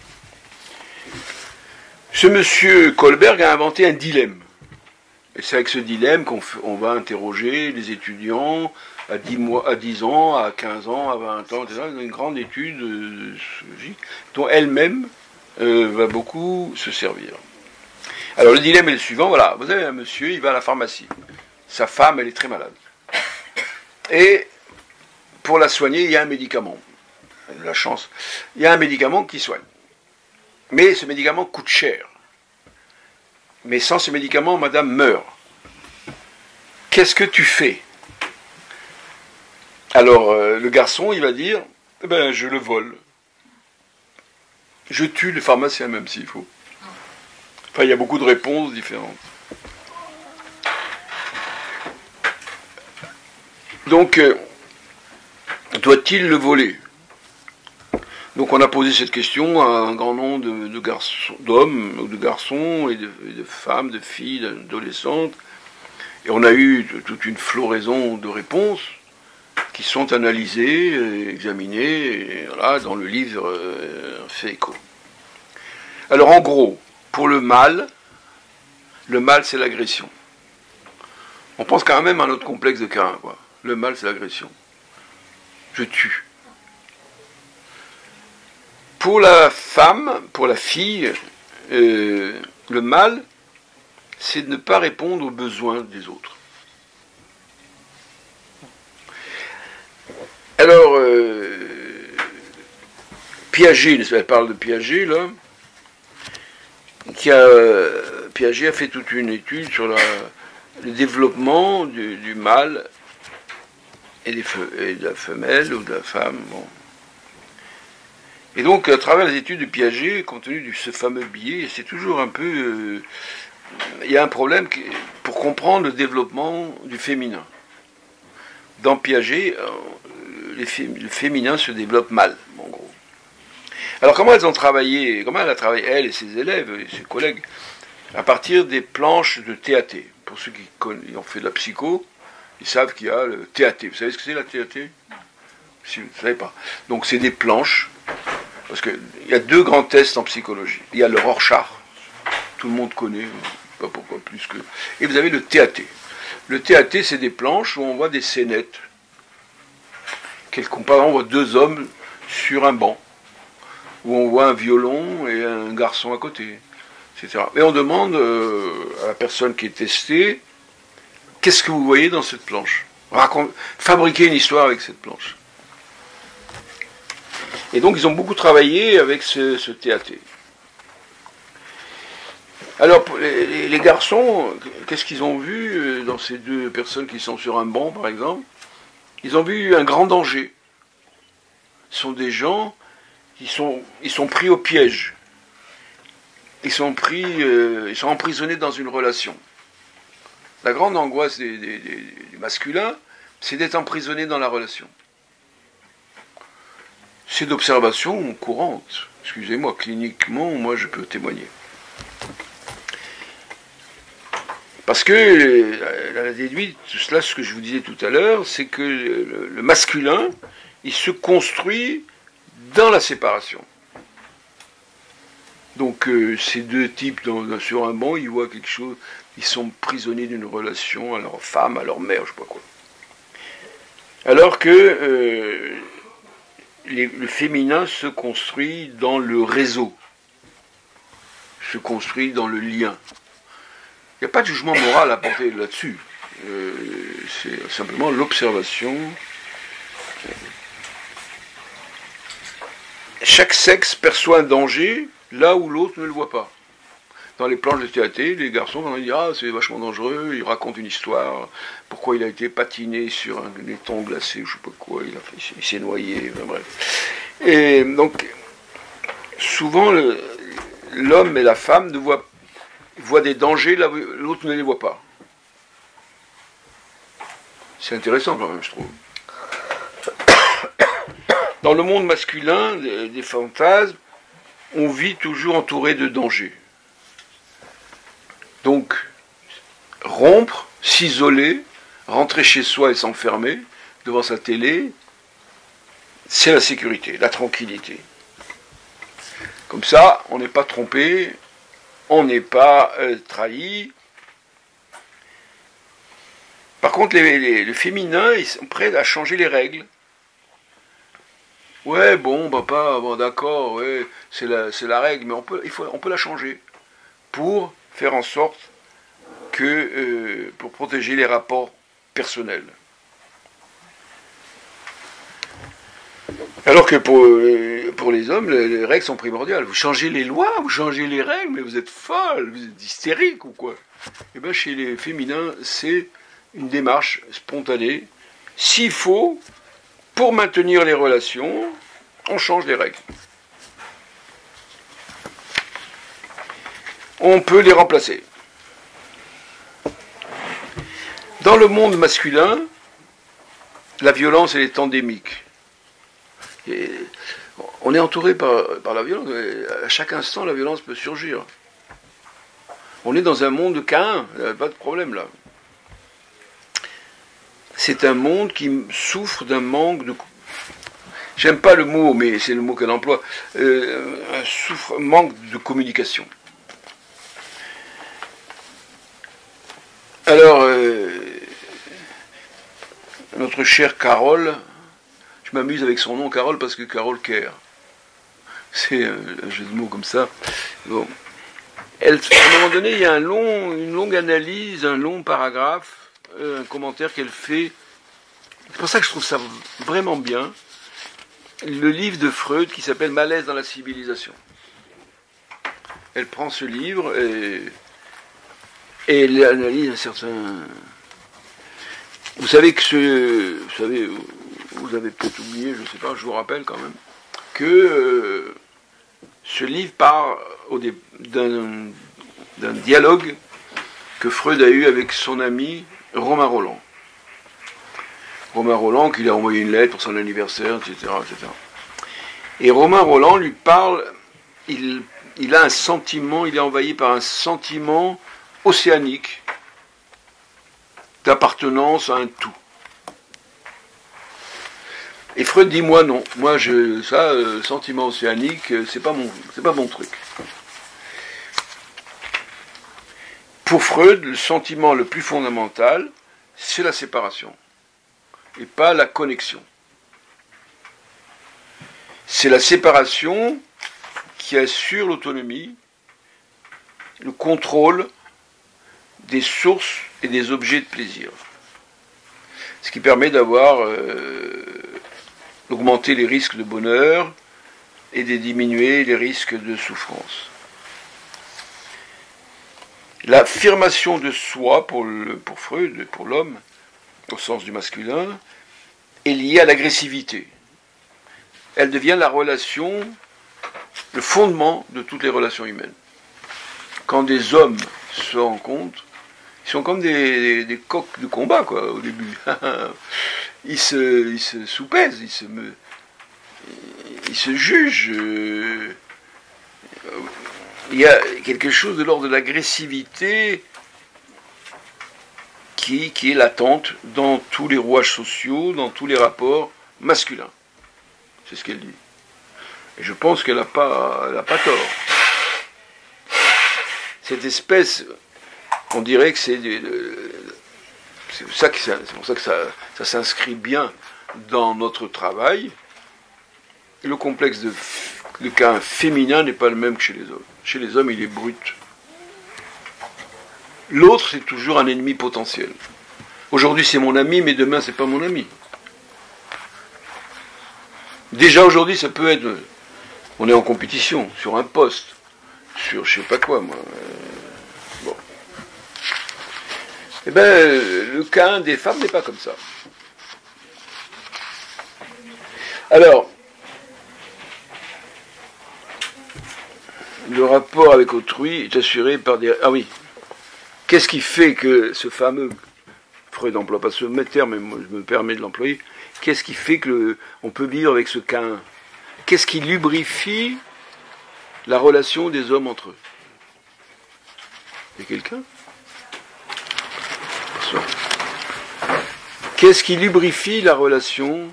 ce monsieur Kohlberg a inventé un dilemme. Et c'est avec ce dilemme qu'on on va interroger les étudiants à dix, mois, à dix ans, à quinze ans, à vingt ans, et cetera. Une grande étude euh, dont elle-même euh, va beaucoup se servir. Alors le dilemme est le suivant, voilà, vous avez un monsieur, il va à la pharmacie. Sa femme, elle est très malade. Et pour la soigner, il y a un médicament. Elle a de la chance. Il y a un médicament qui soigne. Mais ce médicament coûte cher. Mais sans ce médicament, madame meurt. Qu'est-ce que tu fais? Alors euh, le garçon, il va dire, eh ben, je le vole. Je tue le pharmacien même s'il faut. Enfin, il y a beaucoup de réponses différentes. Donc, euh, doit-il le voler? Donc on a posé cette question à un grand nombre de, de garçons, d'hommes, de garçons et de, et de femmes, de filles, d'adolescentes. Et on a eu toute une floraison de réponses qui sont analysées, examinées, et voilà, dans le livre euh, fait écho. Alors en gros, pour le mal, le mal c'est l'agression. On pense quand même à notre complexe de Caïn, quoi. Le mal c'est l'agression. Je tue. Pour la femme, pour la fille, euh, le mal, c'est de ne pas répondre aux besoins des autres. Alors, euh, Piaget, elle parle de Piaget, là, qui a, euh, Piaget a fait toute une étude sur la, le développement du, du mâle et, des, et de la femelle ou de la femme, bon. Et donc, à travers les études de Piaget, compte tenu de ce fameux biais, c'est toujours un peu... Euh, il y a un problème qui, pour comprendre le développement du féminin. Dans Piaget, euh, les fé, le féminin se développe mal, en gros. Alors, comment elles ont travaillé, comment elle a travaillé, elle et ses élèves, et ses collègues, à partir des planches de T A T. Pour ceux qui, qui ont fait de la psycho, ils savent qu'il y a le T A T. Vous savez ce que c'est, la T A T? Si vous ne savez pas. Donc, c'est des planches. Parce qu'il y a deux grands tests en psychologie. Il y a le Rorschach, tout le monde connaît, pas pourquoi plus que... Et vous avez le T A T. Le T A T, c'est des planches où on voit des scénettes. Quelque part, on voit deux hommes sur un banc, où on voit un violon et un garçon à côté, et cetera. Et on demande euh, à la personne qui est testée, qu'est-ce que vous voyez dans cette planche? Raconte, fabriquez une histoire avec cette planche. Et donc, ils ont beaucoup travaillé avec ce, ce T A T. Alors, les, les garçons, qu'est-ce qu'ils ont vu dans ces deux personnes qui sont sur un banc, par exemple? Ils ont vu un grand danger. Ce sont des gens qui sont, ils sont pris au piège. Ils sont pris, euh, ils sont emprisonnés dans une relation. La grande angoisse des, des, des, du masculin, c'est d'être emprisonné dans la relation. C'est d'observation courante. Excusez-moi, cliniquement, moi je peux témoigner. Parce que, elle a déduit tout cela, ce que je vous disais tout à l'heure, c'est que le, le masculin, il se construit dans la séparation. Donc euh, ces deux types dans, sur un banc, ils voient quelque chose, ils sont prisonniers d'une relation à leur femme, à leur mère, je ne sais pas quoi. Alors que euh, les, le féminin se construit dans le réseau, se construit dans le lien. Il n'y a pas de jugement moral à porter là-dessus. Euh, c'est simplement l'observation. Chaque sexe perçoit un danger là où l'autre ne le voit pas. Dans les planches de T A T, les garçons vont dire « Ah, c'est vachement dangereux », ils racontent une histoire, pourquoi il a été patiné sur un étang glacé, je sais pas quoi, il, a fait, il s'est noyé, enfin, bref. Et donc, souvent, l'homme et la femme ne voient, voient des dangers là où l'autre ne les voit pas. C'est intéressant quand même, je trouve. Dans le monde masculin, des, des fantasmes, on vit toujours entouré de dangers. Donc, rompre, s'isoler, rentrer chez soi et s'enfermer devant sa télé, c'est la sécurité, la tranquillité. Comme ça, on n'est pas trompé, on n'est pas euh, trahi. Par contre, les, les, les féminins, ils sont prêts à changer les règles. Ouais, bon, papa, bon, d'accord, ouais, c'est la, c'est la règle, mais on peut, il faut, on peut la changer pour faire en sorte que, euh, pour protéger les rapports personnels. Alors que pour, euh, pour les hommes, les, les règles sont primordiales. Vous changez les lois, vous changez les règles, mais vous êtes folle, vous êtes hystérique ou quoi? Et bien chez les féminins, c'est une démarche spontanée. S'il faut, pour maintenir les relations, on change les règles. On peut les remplacer. Dans le monde masculin, la violence elle est endémique. Et on est entouré par, par la violence. À chaque instant, la violence peut surgir. On est dans un monde de Caïn, il n'y a pas de problème là. C'est un monde qui souffre d'un manque de... J'aime pas le mot, mais c'est le mot qu'elle emploie. Euh, un souffre, manque de communication. Alors, euh, notre chère Carole, je m'amuse avec son nom Carole parce que Carole Kerr. C'est un jeu de mots comme ça. Bon. Elle, à un moment donné, il y a un long, une longue analyse, un long paragraphe, un commentaire qu'elle fait. C'est pour ça que je trouve ça vraiment bien. Le livre de Freud qui s'appelle Malaise dans la civilisation. Elle prend ce livre et, et elle analyse un certain... Vous savez que ce... Vous savez, vous avez peut-être oublié, je ne sais pas, je vous rappelle quand même, que euh, ce livre part d'un, d'un dialogue que Freud a eu avec son ami Romain Rolland. Romain Rolland, qui lui a envoyé une lettre pour son anniversaire, et cetera, et cetera. Et Romain Rolland lui parle, il, il a un sentiment, il est envahi par un sentiment océanique d'appartenance à un tout. Et Freud dit, moi non, moi je, ça, euh, sentiment océanique, euh, c'est pas mon, c'est pas mon truc. Pour Freud, le sentiment le plus fondamental, c'est la séparation, et pas la connexion. C'est la séparation qui assure l'autonomie, le contrôle des sources et des objets de plaisir. Ce qui permet d'avoir, euh, d'augmenter les risques de bonheur et de diminuer les risques de souffrance. L'affirmation de soi pour, le, pour Freud, pour l'homme, au sens du masculin, est liée à l'agressivité. Elle devient la relation, le fondement de toutes les relations humaines. Quand des hommes se rencontrent, ils sont comme des, des, des coqs de combat, quoi, au début. ils, se, ils se soupèsent, ils se, me, ils se jugent. Euh, il y a quelque chose de l'ordre de l'agressivité qui, qui est latente dans tous les rouages sociaux, dans tous les rapports masculins. C'est ce qu'elle dit. Et je pense qu'elle n'a pas, elle n'a pas tort. Cette espèce, on dirait que c'est... C'est pour ça que ça, c'est pour ça, que ça, ça s'inscrit bien dans notre travail. Le complexe de, de cas féminin n'est pas le même que chez les hommes. Chez les hommes, il est brut. L'autre, c'est toujours un ennemi potentiel. Aujourd'hui, c'est mon ami, mais demain, c'est pas mon ami. Déjà, aujourd'hui, ça peut être... On est en compétition, sur un poste, sur je sais pas quoi, moi. Bon. Eh bien, le cas des femmes n'est pas comme ça. Alors, le rapport avec autrui est assuré par des... Ah oui, qu'est-ce qui fait que ce fameux... Freud n'emploie pas ce terme, mais moi je me permets de l'employer. Qu'est-ce qui fait qu'on peut vivre avec ce Caïn? Qu'est-ce qui lubrifie la relation des hommes entre eux? Il y a quelqu'un? Bonsoir. Qu'est-ce qui lubrifie la relation?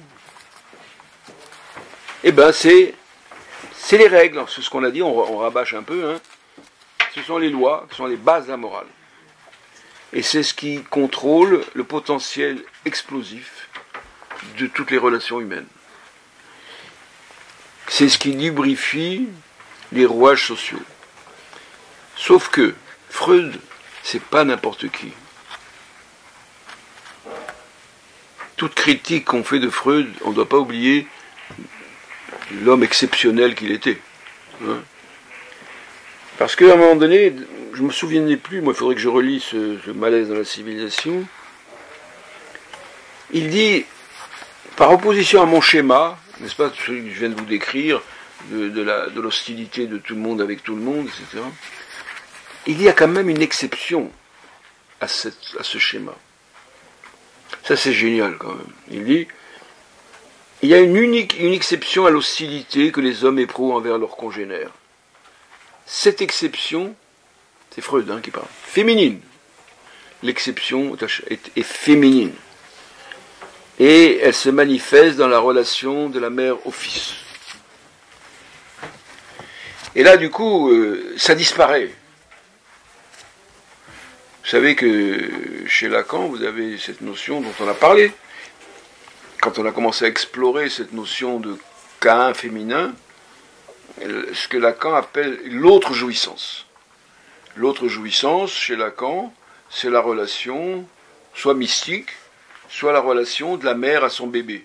Eh bien, c'est, c'est les règles. C'est ce qu'on a dit, on, on rabâche un peu. Hein. Ce sont les lois, ce sont les bases de la morale. Et c'est ce qui contrôle le potentiel explosif de toutes les relations humaines. C'est ce qui lubrifie les rouages sociaux. Sauf que, Freud, c'est pas n'importe qui. Toute critique qu'on fait de Freud, on ne doit pas oublier l'homme exceptionnel qu'il était. Hein. Parce qu'à un moment donné, je ne me souviens plus, moi il faudrait que je relis ce, ce malaise dans la civilisation. Il dit, par opposition à mon schéma, n'est-ce pas, celui que je viens de vous décrire, de, de, la, de l'hostilité de tout le monde avec tout le monde, et cetera, il y a quand même une exception à, cette, à ce schéma. Ça c'est génial quand même. Il dit, il y a une, unique, une exception à l'hostilité que les hommes éprouvent envers leurs congénères. Cette exception, c'est Freud hein, qui parle, féminine. L'exception est, est féminine. Et elle se manifeste dans la relation de la mère au fils. Et là, du coup, euh, ça disparaît. Vous savez que chez Lacan, vous avez cette notion dont on a parlé. Quand on a commencé à explorer cette notion de Caïn féminin, ce que Lacan appelle l'autre jouissance. L'autre jouissance, chez Lacan, c'est la relation, soit mystique, soit la relation de la mère à son bébé.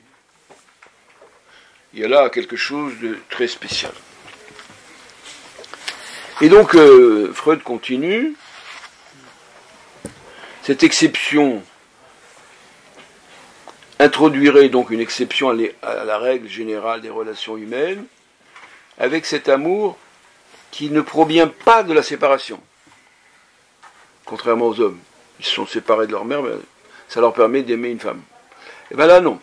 Il y a là quelque chose de très spécial. Et donc, euh, Freud continue. Cette exception introduirait donc une exception à la règle générale des relations humaines, avec cet amour qui ne provient pas de la séparation. Contrairement aux hommes, ils se sont séparés de leur mère, mais ça leur permet d'aimer une femme. Et bien là, non.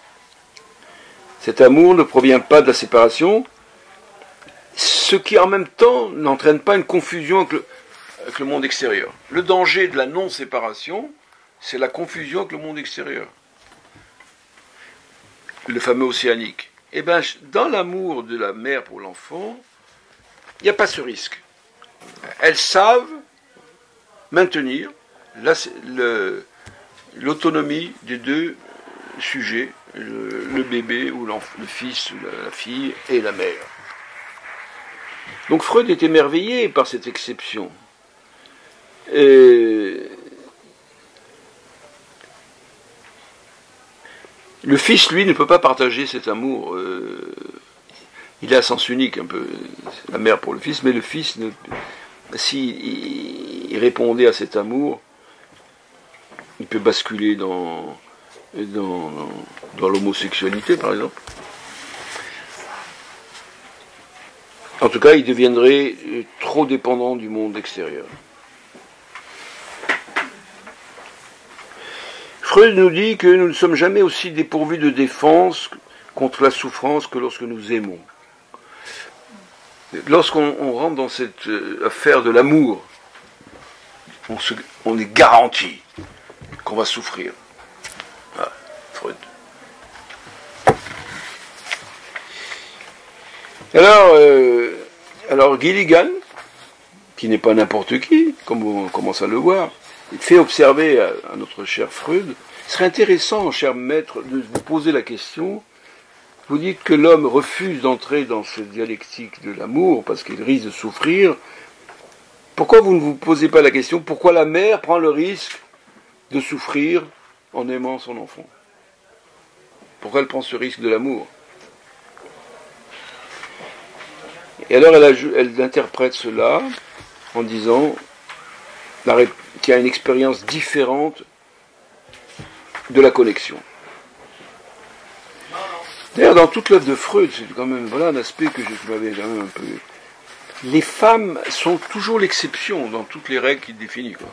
Cet amour ne provient pas de la séparation, ce qui en même temps n'entraîne pas une confusion avec le, avec le monde extérieur. Le danger de la non-séparation, c'est la confusion avec le monde extérieur. Le fameux océanique. Et bien, dans l'amour de la mère pour l'enfant, il n'y a pas ce risque. Elles savent maintenir la, le, l'autonomie des deux sujets, le, le bébé ou le fils ou la, la fille et la mère. Donc Freud est émerveillé par cette exception. Et le fils, lui, ne peut pas partager cet amour. Euh, il est à sens unique, un peu, la mère pour le fils, mais le fils, ne, s'il il, il répondait à cet amour, il peut basculer dans, dans, dans l'homosexualité, par exemple. En tout cas, il deviendrait trop dépendant du monde extérieur. Freud nous dit que nous ne sommes jamais aussi dépourvus de défense contre la souffrance que lorsque nous aimons. Lorsqu'on on rentre dans cette affaire de l'amour, on, se, on est garanti qu'on va souffrir. Ah, Freud. Alors, euh, alors Gilligan, qui n'est pas n'importe qui, comme on commence à le voir, il fait observer à, à notre cher Freud, il serait intéressant, cher maître, de vous poser la question. Vous dites que l'homme refuse d'entrer dans cette dialectique de l'amour parce qu'il risque de souffrir. Pourquoi vous ne vous posez pas la question, pourquoi la mère prend le risque de souffrir en aimant son enfant? Pourquoi elle prend ce risque de l'amour? Et alors elle, a, elle interprète cela en disant qu'il y a une expérience différente de la connexion. D'ailleurs, dans toute l'œuvre de Freud, c'est quand même voilà un aspect que je m'avais quand même un peu. Les femmes sont toujours l'exception dans toutes les règles qu'il définit, quoi.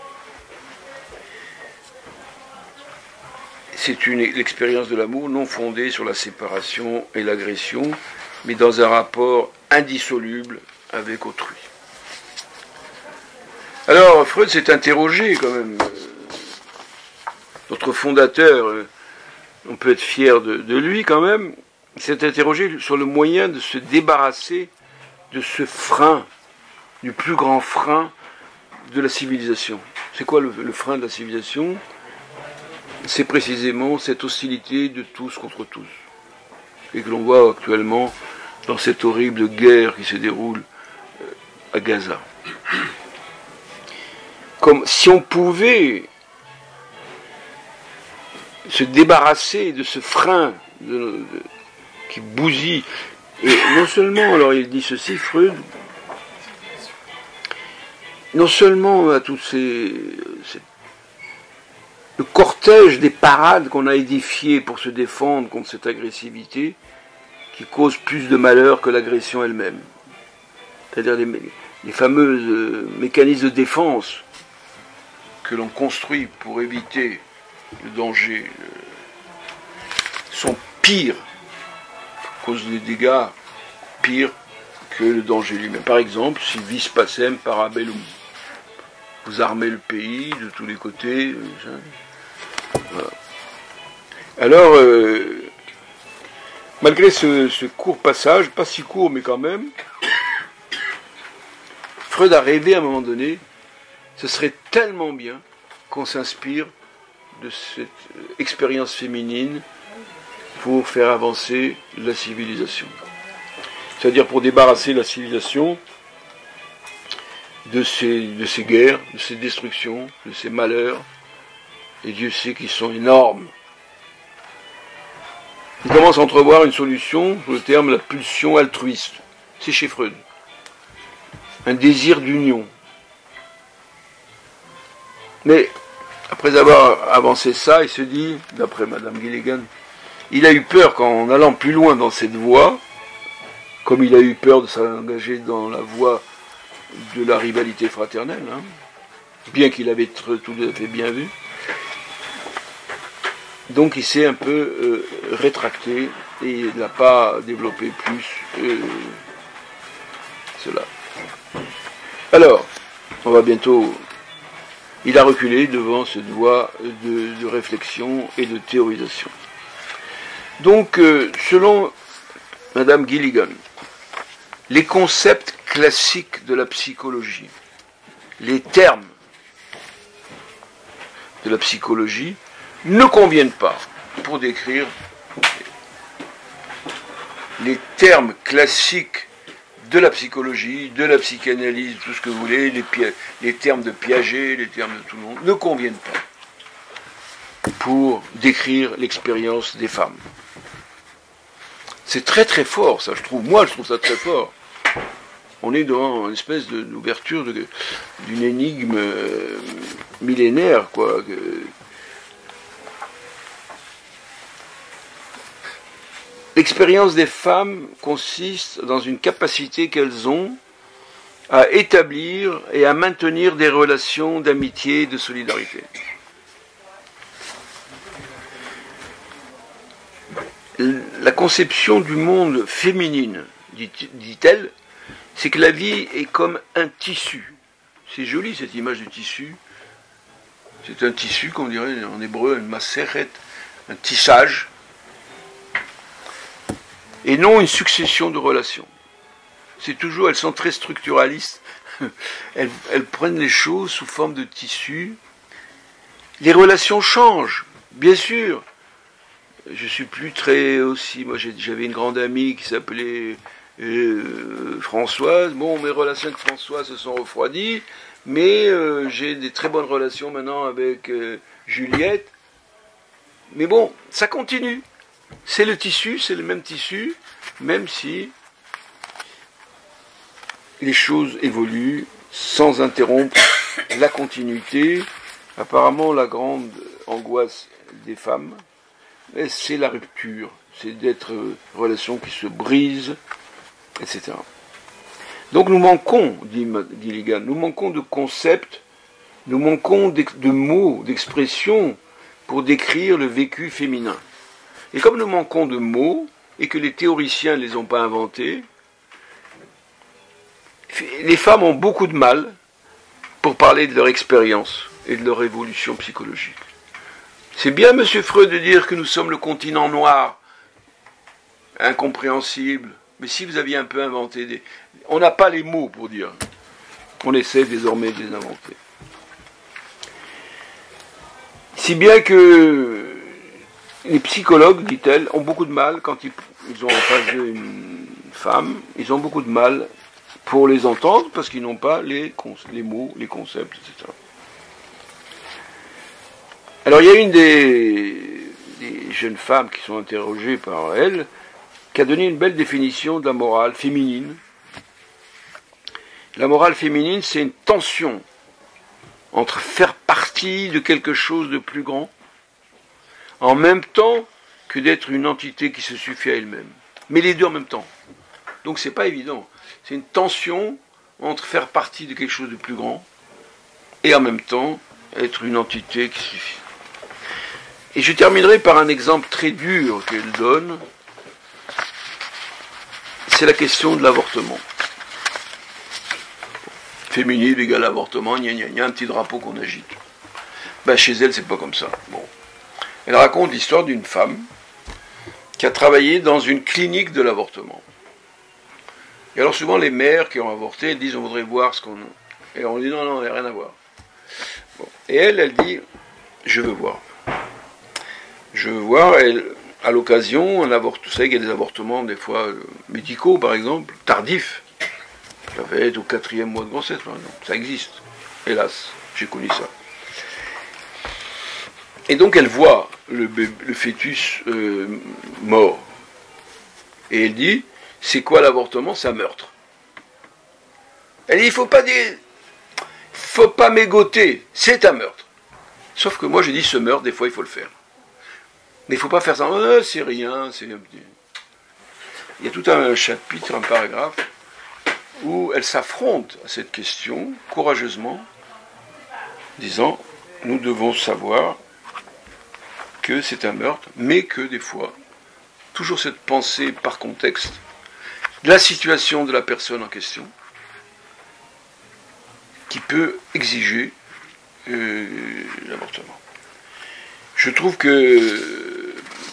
C'est une l'expérience de l'amour non fondée sur la séparation et l'agression, mais dans un rapport indissoluble avec autrui. Alors, Freud s'est interrogé quand même. Notre fondateur, on peut être fier de, de lui quand même, il s'est interrogé sur le moyen de se débarrasser de ce frein, du plus grand frein de la civilisation. C'est quoi le, le frein de la civilisation? C'est précisément cette hostilité de tous contre tous. Et que l'on voit actuellement dans cette horrible guerre qui se déroule à Gaza. comme si on pouvait se débarrasser de ce frein de, de, qui bousille. Et non seulement, alors il dit ceci, Freud, non seulement à tous ces, ces le cortège des parades qu'on a édifiées pour se défendre contre cette agressivité qui cause plus de malheur que l'agression elle-même. C'est-à-dire les, les fameux euh, mécanismes de défense que l'on construit pour éviter le danger euh, sont pires, causent des dégâts pires que le danger lui-même. Par exemple, si vis pacem para bellum, vous armez le pays de tous les côtés. Voilà. Alors, euh, malgré ce, ce court passage, pas si court mais quand même, Freud a rêvé à un moment donné, ce serait tellement bien qu'on s'inspire de cette expérience féminine pour faire avancer la civilisation. C'est-à-dire pour débarrasser la civilisation de ces, de ces guerres, de ces destructions, de ces malheurs, et Dieu sait qu'ils sont énormes. Il commence à entrevoir une solution sous le terme la pulsion altruiste. C'est chez Freud. Un désir d'union. Mais, après avoir avancé ça, il se dit, d'après Madame Gilligan, il a eu peur qu'en allant plus loin dans cette voie, comme il a eu peur de s'engager dans la voie de la rivalité fraternelle, hein, bien qu'il avait tout à fait bien vu, donc il s'est un peu euh, rétracté et il n'a pas développé plus euh, cela. Alors, on va bientôt... Il a reculé devant cette voie de, de réflexion et de théorisation. Donc, euh, selon Madame Gilligan, les concepts classiques de la psychologie, les termes de la psychologie ne conviennent pas pour décrire les termes classiques de la psychologie, de la psychanalyse, tout ce que vous voulez, les, les termes de Piaget, les termes de tout le monde, ne conviennent pas pour décrire l'expérience des femmes. C'est très très fort, ça, je trouve. Moi, je trouve ça très fort. On est devant une espèce de, d'ouverture de, d'une énigme euh, millénaire, quoi. Que... L'expérience des femmes consiste dans une capacité qu'elles ont à établir et à maintenir des relations d'amitié et de solidarité. La conception du monde féminine, dit-elle, c'est que la vie est comme un tissu. C'est joli cette image du tissu. C'est un tissu, comme on dirait en hébreu, un maseret, un tissage, et non une succession de relations. C'est toujours, elles sont très structuralistes. Elles, elles prennent les choses sous forme de tissu. Les relations changent, bien sûr. Je suis plus très aussi. Moi, j'avais une grande amie qui s'appelait euh, Françoise. Bon, mes relations avec Françoise se sont refroidies, mais euh, j'ai des très bonnes relations maintenant avec euh, Juliette. Mais bon, ça continue. C'est le tissu, c'est le même tissu, même si les choses évoluent sans interrompre la continuité. Apparemment, la grande angoisse des femmes, c'est la rupture, c'est d'être euh, relations qui se brisent, et cetera. Donc nous manquons, dit Gilligan, nous manquons de concepts, nous manquons de mots, d'expressions pour décrire le vécu féminin. Et comme nous manquons de mots, et que les théoriciens ne les ont pas inventés, les femmes ont beaucoup de mal pour parler de leur expérience et de leur évolution psychologique. C'est bien, monsieur Freud, de dire que nous sommes le continent noir, incompréhensible, mais si vous aviez un peu inventé des... On n'a pas les mots pour dire. On essaie désormais de les inventer. Si bien que les psychologues, dit-elle, ont beaucoup de mal, quand ils, ils ont en face d'eux une femme, ils ont beaucoup de mal pour les entendre, parce qu'ils n'ont pas les, les mots, les concepts, et cetera. Alors il y a une des, des jeunes femmes qui sont interrogées par elle, qui a donné une belle définition de la morale féminine. La morale féminine, c'est une tension entre faire partie de quelque chose de plus grand, en même temps que d'être une entité qui se suffit à elle-même. Mais les deux en même temps. Donc c'est pas évident. C'est une tension entre faire partie de quelque chose de plus grand et en même temps être une entité qui suffit. Et je terminerai par un exemple très dur qu'elle donne. C'est la question de l'avortement. Féminine égale avortement, gna gna gna, un petit drapeau qu'on agite. Ben, chez elle, c'est pas comme ça. Bon. Elle raconte l'histoire d'une femme qui a travaillé dans une clinique de l'avortement. Et alors souvent les mères qui ont avorté, elles disent on voudrait voir ce qu'on a. Et on dit non, non, il n'y a rien à voir. Bon. Et elle, elle dit je veux voir. Je veux voir, elle, à l'occasion, un avortement, vous savez qu'il y a des avortements des fois euh, médicaux par exemple, tardifs. Ça va être au quatrième mois de grossesse par exemple. Ça existe. Hélas, j'ai connu ça. Et donc elle voit le, bébé, le fœtus euh, mort. Et elle dit, c'est quoi l'avortement? C'est un meurtre. Elle dit, il ne faut pas dire, faut pas mégoter, c'est un meurtre. Sauf que moi je dis, ce meurtre, des fois il faut le faire. Mais il ne faut pas faire ça, oh, c'est rien, c'est... Il y a tout un chapitre, un paragraphe, où elle s'affronte à cette question, courageusement, disant, nous devons savoir que c'est un meurtre, mais que des fois, toujours cette pensée par contexte, de la situation de la personne en question, qui peut exiger euh, l'avortement. Je trouve que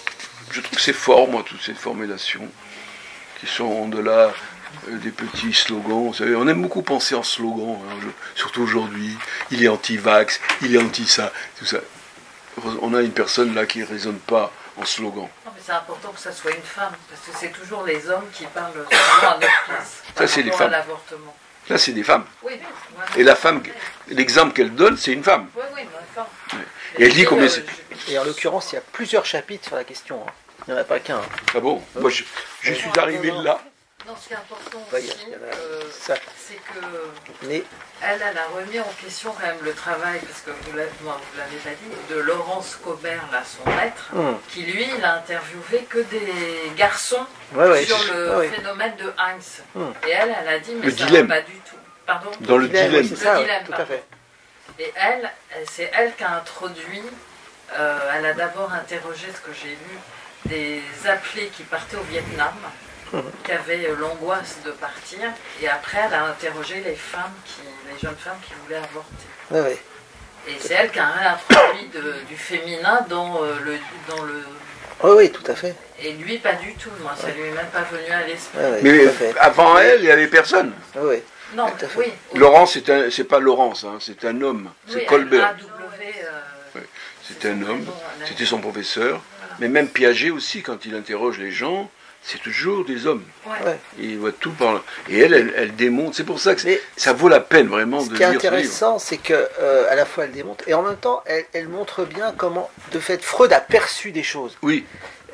je trouve que c'est fort, moi, toutes ces formulations, qui sont de là euh, des petits slogans. Vous savez, on aime beaucoup penser en slogans, hein, je, surtout aujourd'hui, il est anti-vax, il est anti-ça, tout ça. On a une personne là qui ne raisonne pas en slogan. Non, mais c'est important que ça soit une femme, parce que c'est toujours les hommes qui parlent souvent à notre place. Ça, c'est les femmes. L'avortement. Là, c'est des femmes. Oui, voilà. Et la femme, l'exemple qu'elle donne, c'est une femme. Oui, oui, d'accord. Ouais. Et elle dit combien c'est. Et en l'occurrence, il y a plusieurs chapitres sur la question. Hein. Il n'y en a pas qu'un. Hein. Ah bon? Moi, je, je suis arrivé là. Non, ce qui est important bah, aussi, y a, y a euh, c'est que Mais... elle, elle a remis en question quand même le travail, parce que vous l'avez, moi, vous l'avez pas dit, de Laurence Cobert, là, son maître, hum. qui lui, il a interviewé que des garçons ouais, ouais, sur le ouais, phénomène de Heinz. Hum. Et elle, elle a dit, mais le ça dilemme. va pas du tout. Pardon? Dans le dilemme. dilemme. C'est ça, le dilemme, tout à fait. Et elle, c'est elle qui a introduit, euh, elle a d'abord interrogé ce que j'ai lu, des appelés qui partaient au Vietnam, mmh. qui avaient l'angoisse de partir, et après elle a interrogé les femmes, qui, les jeunes femmes qui voulaient avorter. Ouais, ouais. Et c'est elle qui a réintroduit de, du féminin dans euh, le... Dans le oui, oui, tout à fait. Et lui, pas du tout, moi, ça lui est même pas venu à l'esprit. Ouais, ouais, mais avant elle, il n'y avait personne. Oui, oui. Non, oui. Laurent, c'est un, c'est pas Laurence, hein, c'est un homme, c'est oui, Colbert. A W, euh, ouais, c'est un homme, c'était son professeur. Voilà. Mais même Piaget aussi, quand il interroge les gens, c'est toujours des hommes. Ouais. Et il voit tout par là. Et elle, elle, elle démontre. C'est pour ça que ça vaut la peine vraiment de lire ce livre. Ce qui est intéressant, c'est que euh, à la fois elle démontre, et en même temps, elle, elle montre bien comment, de fait, Freud a perçu des choses. Oui.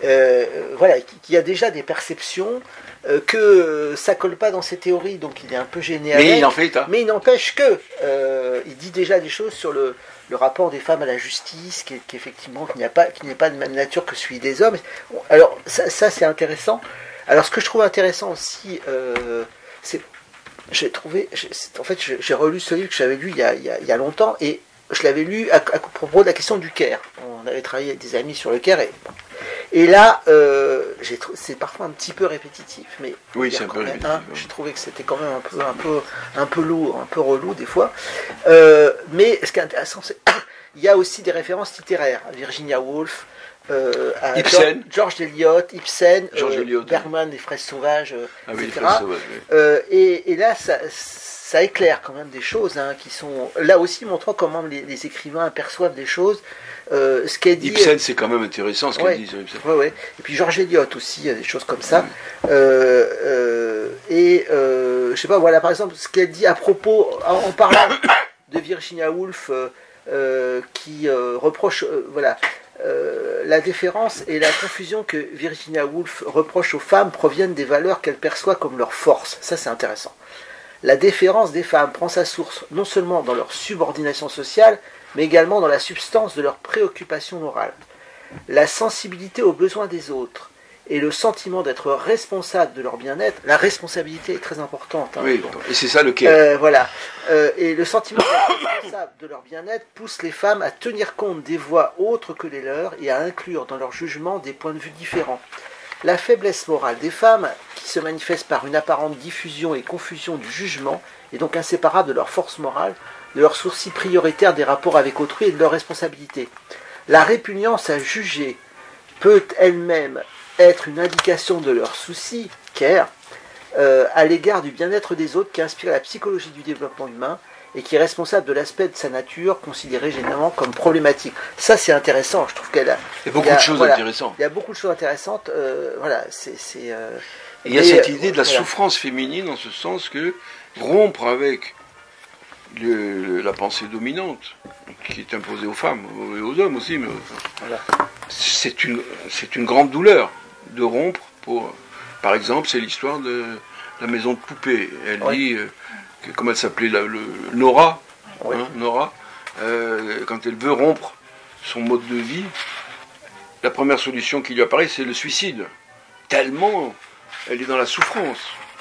Euh, voilà, qu'il y a déjà des perceptions, euh, que euh, ça colle pas dans ses théories, donc il est un peu gêné avec. Mais il en fait état. Mais il n'empêche que euh, il dit déjà des choses sur le, le rapport des femmes à la justice, qui, qui effectivement qui n'y a pas, qui n'est pas de même nature que celui des hommes. Alors ça, ça c'est intéressant. Alors ce que je trouve intéressant aussi, euh, c'est j'ai trouvé, en fait j'ai relu ce livre que j'avais lu il y a, il y a, il y a longtemps et je l'avais lu à, à propos de la question du Caire. On avait travaillé avec des amis sur le Caire et Et là, euh, c'est parfois un petit peu répétitif, mais oui, c'est un peu répétitif. Hein, j'ai trouvé que c'était quand même un peu, un peu, un peu lourd, un peu relou des fois. Euh, mais ce qui est intéressant, c'est qu'il y a aussi des références littéraires, Virginia Woolf, euh, à Ibsen, George, George Eliot, Ibsen, George euh, Eliot, Bergman, Les Fraises Sauvages, euh, ah oui, et cetera. Les Fraises Sauvages, oui. euh, et, et là, ça, ça éclaire quand même des choses hein, qui sont là aussi montrant comment les, les écrivains aperçoivent des choses. Euh, ce qu'elle dit, Ibsen, c'est quand même intéressant ce qu'elle ouais, dit sur Ibsen. Ouais, ouais. Et puis George Eliot aussi, il y a des choses comme ça. Mmh. Euh, euh, et euh, je sais pas, voilà, par exemple, ce qu'elle dit à propos, en, en parlant de Virginia Woolf, euh, euh, qui euh, reproche, euh, voilà, euh, la déférence et la confusion que Virginia Woolf reproche aux femmes proviennent des valeurs qu'elles perçoivent comme leur force. Ça, c'est intéressant. La déférence des femmes prend sa source non seulement dans leur subordination sociale, mais également dans la substance de leurs préoccupations morales. La sensibilité aux besoins des autres et le sentiment d'être responsable de leur bien-être, la responsabilité est très importante. Hein, oui, et c'est ça le care. Euh, voilà. Euh, et le sentiment d'être responsable de leur bien-être pousse les femmes à tenir compte des voix autres que les leurs et à inclure dans leur jugement des points de vue différents. La faiblesse morale des femmes, qui se manifeste par une apparente diffusion et confusion du jugement, est donc inséparable de leur force morale, de leur souci prioritaire des rapports avec autrui et de leur responsabilité. La répugnance à juger peut elle-même être une indication de leur souci, care, euh, à l'égard du bien-être des autres qui inspire la psychologie du développement humain et qui est responsable de l'aspect de sa nature considéré généralement comme problématique. Ça, c'est intéressant. Je trouve qu'elle a. Il y a beaucoup il y a, de choses voilà, intéressantes. Il y a beaucoup de choses intéressantes. Euh, voilà, c'est. c'est euh, il y a et, cette idée de la voilà. souffrance féminine en ce sens que rompre avec le, le, la pensée dominante qui est imposée aux femmes et aux hommes aussi, mais voilà. c'est une, c'est une grande douleur de rompre. Pour, par exemple, c'est l'histoire de la maison de poupée. Elle oui. dit. Euh, Que, comment elle s'appelait, la, le, Nora, oui. hein, Nora euh, quand elle veut rompre son mode de vie, la première solution qui lui apparaît, c'est le suicide. Tellement elle est dans la souffrance.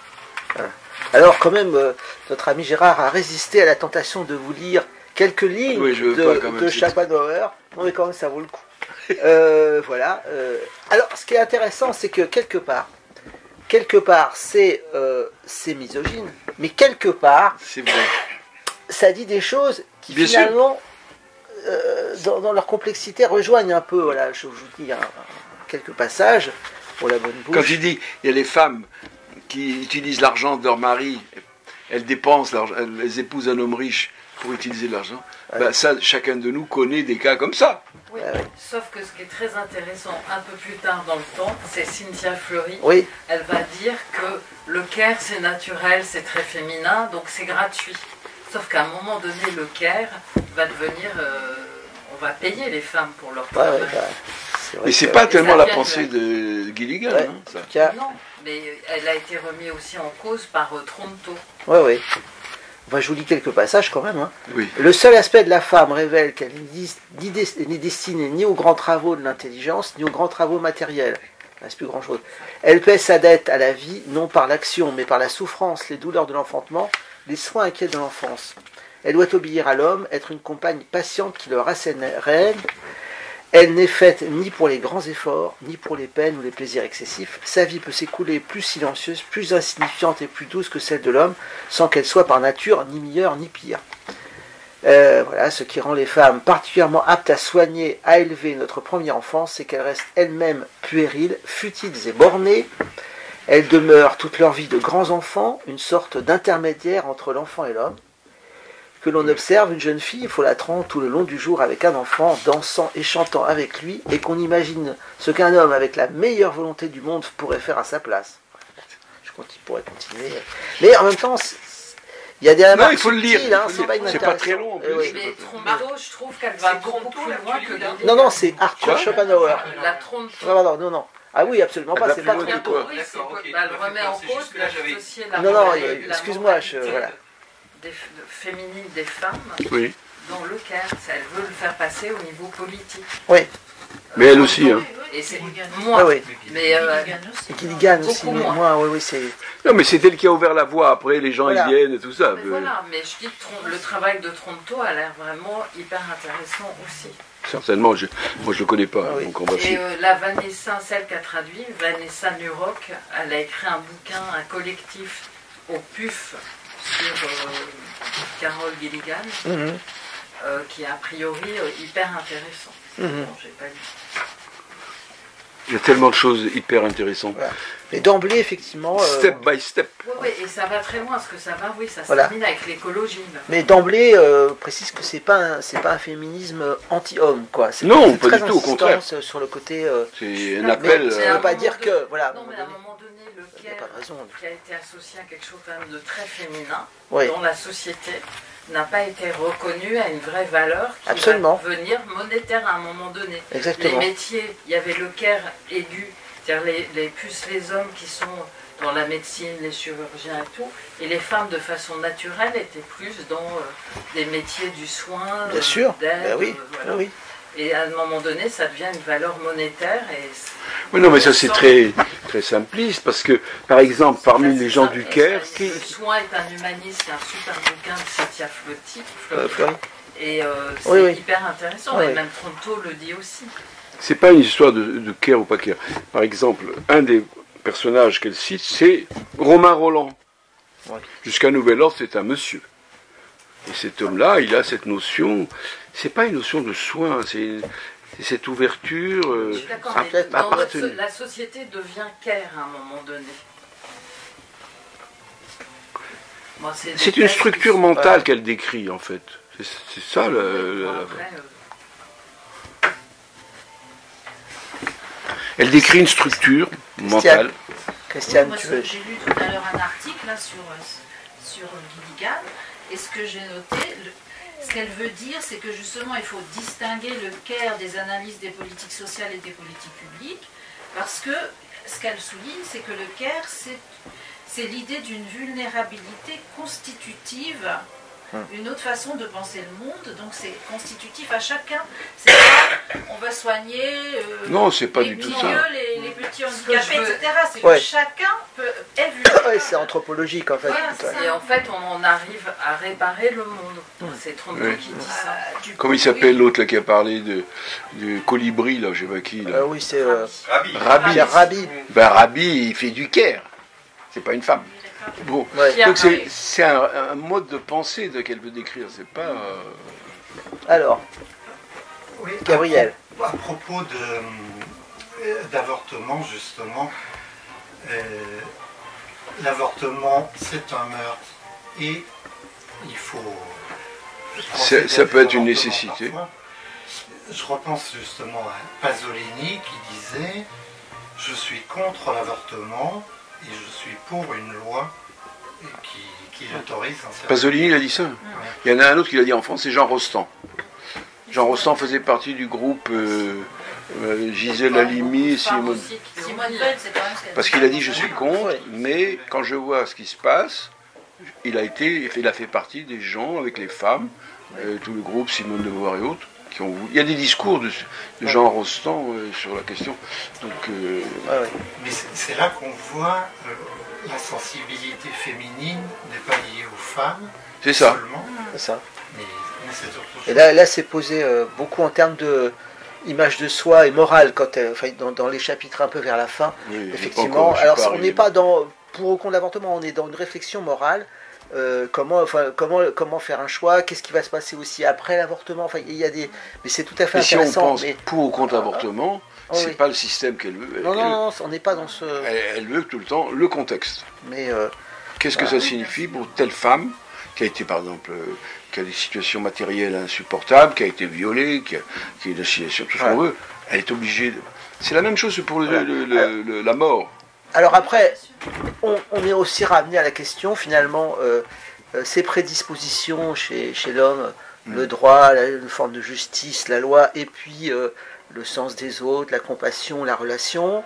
Alors quand même, euh, notre ami Gérard a résisté à la tentation de vous lire quelques lignes oui, de, de Schopenhauer. Non mais quand même, ça vaut le coup. euh, voilà. Euh, alors, ce qui est intéressant, c'est que quelque part, quelque part, c'est euh, misogyne, mais quelque part, vrai. Ça dit des choses qui Bien finalement, euh, dans, dans leur complexité, rejoignent un peu. Voilà, je vous dis un, un, quelques passages pour la bonne bouche. Quand il dit, il y a les femmes qui utilisent l'argent de leur mari, elles dépensent, elles les épousent un homme riche pour utiliser l'argent. Ouais. Ben ça, chacun de nous connaît des cas comme ça. Oui, ouais. Sauf que ce qui est très intéressant, un peu plus tard dans le temps, c'est Cynthia Fleury. Oui. Elle va dire que le care, c'est naturel, c'est très féminin, donc c'est gratuit. Sauf qu'à un moment donné, le care va devenir... Euh, on va payer les femmes pour leur travail. Ouais, ouais, bah, mais c'est pas tellement la pensée de, de Gilligan. Ouais, hein, ça. Non, mais elle a été remise aussi en cause par euh, Tronto. Oui, oui. Enfin, je vous lis quelques passages quand même. Hein. Oui. Le seul aspect de la femme révèle qu'elle n'est destinée ni aux grands travaux de l'intelligence, ni aux grands travaux matériels. Il ne reste plus grand-chose. Elle paie sa dette à la vie, non par l'action, mais par la souffrance, les douleurs de l'enfantement, les soins inquiets de l'enfance. Elle doit obéir à l'homme, être une compagne patiente qui le rassène. Elle n'est faite ni pour les grands efforts, ni pour les peines ou les plaisirs excessifs. Sa vie peut s'écouler plus silencieuse, plus insignifiante et plus douce que celle de l'homme, sans qu'elle soit par nature ni meilleure ni pire. Euh, voilà, ce qui rend les femmes particulièrement aptes à soigner, à élever notre première enfance, c'est qu'elles restent elles-mêmes puériles, futiles et bornées. Elles demeurent toute leur vie de grands enfants, une sorte d'intermédiaire entre l'enfant et l'homme. Que l'on observe une jeune fille folâtrant tout le long du jour avec un enfant, dansant et chantant avec lui, et qu'on imagine ce qu'un homme avec la meilleure volonté du monde pourrait faire à sa place. Je pourrais continuer. Mais en même temps, il y a des remarques. Non, il faut le lire. Hein, c'est pas, pas très long en plus. Oui. Mais Tronto, je trouve qu'elle va beaucoup plus loin que les... Non, non, c'est Arthur Schopenhauer. La Tronto. Non, non, non, non. Ah oui, absolument pas, c'est pas Tronto. Oui, okay. Bah, elle remet en cause la... Non, non, excuse-moi, je... voilà. Des, féminine des femmes, oui. Dans le care, elle veut le faire passer au niveau politique. Oui. Mais elle aussi. Hein. Et c'est moi. Oui, oui. Mais euh, et Gilligan aussi. Mais moi, oui, oui, c'est. Non, mais c'est elle qui a ouvert la voie. Après, les gens voilà. Ils viennent et tout ça. Mais mais... Voilà, mais je dis que le travail de Tronto a l'air vraiment hyper intéressant aussi. Certainement, je, moi je le connais pas. Ah, oui. Donc on va et euh, la Vanessa, celle qui a traduit, Vanessa Nurock, elle a écrit un bouquin, un collectif au P U F. Sur euh, Carol Gilligan, mm-hmm. euh, qui est a priori euh, hyper intéressant. Mm-hmm. Bon, j'ai pas lu. Il y a tellement de choses hyper intéressantes. Voilà. Mais d'emblée, effectivement... Euh, step by step. Oui, oui, et ça va très loin, parce que ça va, oui, ça se voilà. termine avec l'écologie. Mais d'emblée, euh, précise que c'est pas c'est pas un féminisme anti-homme, quoi. Non, pas du tout, au contraire. Sur le côté... Euh, c'est un appel... Mais, ça ne veut pas dire de... que... Voilà, non, mais à un moment donné, le care, raison, qui a été associé à quelque chose quand même de très féminin oui. dans la société, n'a pas été reconnu à une vraie valeur qui Absolument. va devenir monétaire à un moment donné. Exactement. Les métiers, il y avait le care aigu, c'est-à-dire les, les, plus les hommes qui sont dans la médecine, les chirurgiens et tout, et les femmes de façon naturelle étaient plus dans euh, des métiers du soin, bien sûr, d'aide, ben oui, euh, voilà. oui. Et à un moment donné, ça devient une valeur monétaire. Et oui, non, mais ça c'est très, très simpliste, parce que, par exemple, parmi les gens du care... Qui... Le soin est un humaniste, il y a un super bouquin de Cynthia Flotti, Flotti. Euh, et euh, c'est oui, oui. hyper intéressant, oui, et oui. même Tronto le dit aussi. C'est pas une histoire de, de care ou pas care. Par exemple, un des personnages qu'elle cite, c'est Romain Roland. Ouais. Jusqu'à nouvel ordre, c'est un monsieur. Et cet homme-là, il a cette notion, c'est pas une notion de soin, c'est cette ouverture. Euh, Je suis d'accord, à, mais à dans notre, notre, la société devient care à un moment donné. Bon, c'est une structure qui... mentale qu'elle décrit, en fait. C'est ça, le... Bon, la... après, euh... Elle décrit une structure Christiane. mentale. Christiane, oui, moi, tu veux... J'ai lu tout à l'heure un article là, sur, sur Gilligan, et ce que j'ai noté, le, ce qu'elle veut dire, c'est que justement, il faut distinguer le care des analyses des politiques sociales et des politiques publiques, parce que ce qu'elle souligne, c'est que le care, c'est l'idée d'une vulnérabilité constitutive, une autre façon de penser le monde, donc c'est constitutif à chacun. C'est pas, on va soigner euh, non, c'est pas les du tout milieux, ça. Les, les petits handicapés, et cetera. C'est ouais. que chacun peut, est vulnérable. Ouais, c'est anthropologique en fait. Voilà, et en fait, on en arrive à réparer le monde. C'est Tronto oui. qui dit ça. Euh, Comment il s'appelle l'autre qui a parlé de, de colibri, là, je sais pas qui. Là. Euh, oui, c'est euh, Rabi. Rabi. Pierre Rabi. Ben, Rabi, il fait du care. C'est pas une femme. Bon, ouais. donc c'est un, un mode de pensée qu'elle veut décrire, c'est pas... Euh... Alors, oui, Gabriel. À, à propos d'avortement, justement, euh, l'avortement, c'est un meurtre, et il faut... Ça peut être une nécessité. Parfois. Je repense justement à Pasolini qui disait « Je suis contre l'avortement ». Et je suis pour une loi qui, qui l'autorise. Pasolini, il a dit ça. Ouais. Il y en a un autre qui l'a dit en France, c'est Jean Rostand. Jean Rostand faisait partie du groupe euh, euh, Gisèle Halimi et Simone. Simone Veil, c'est quand même ce qu'elle Parce qu'il a dit je suis contre, mais quand je vois ce qui se passe, il a été, il a fait partie des gens avec les femmes, euh, tout le groupe Simone de Beauvoir et autres. Qui ont, il y a des discours de, de Jean Rostand euh, sur la question. Donc, euh, ouais, ouais. Mais c'est là qu'on voit euh, la sensibilité féminine n'est pas liée aux femmes. C'est ça. C'est ça. Mais, mais c'est autre chose. Et là, là c'est posé euh, beaucoup en termes de image de soi et morale, quand elle, enfin, dans, dans les chapitres un peu vers la fin. Oui, effectivement. Alors, on n'est pas dans pour ou contre l'avortement, on est dans une réflexion morale. Euh, comment, enfin, comment, comment faire un choix, qu'est-ce qui va se passer aussi après l'avortement, enfin, il y a des... Mais c'est tout à fait mais intéressant. Si on pense mais... pour ou contre l'avortement, oh, c'est oui. pas le système qu'elle veut. Non, elle, non, non, on n'est pas dans ce... Elle, elle veut tout le temps le contexte. Mais euh, qu'est-ce que ça signifie pour telle femme qui a été, par exemple, euh, qui a des situations matérielles insupportables, qui a été violée, qui a, qui a une situation, tout ce qu'on veut, elle est obligée de... C'est la même chose pour le, voilà. le, le, le, la mort. Alors après, on, on est aussi ramené à la question, finalement... Euh, Euh, ces prédispositions chez, chez l'homme, mmh. le droit, la, une forme de justice, la loi, et puis euh, le sens des autres, la compassion, la relation.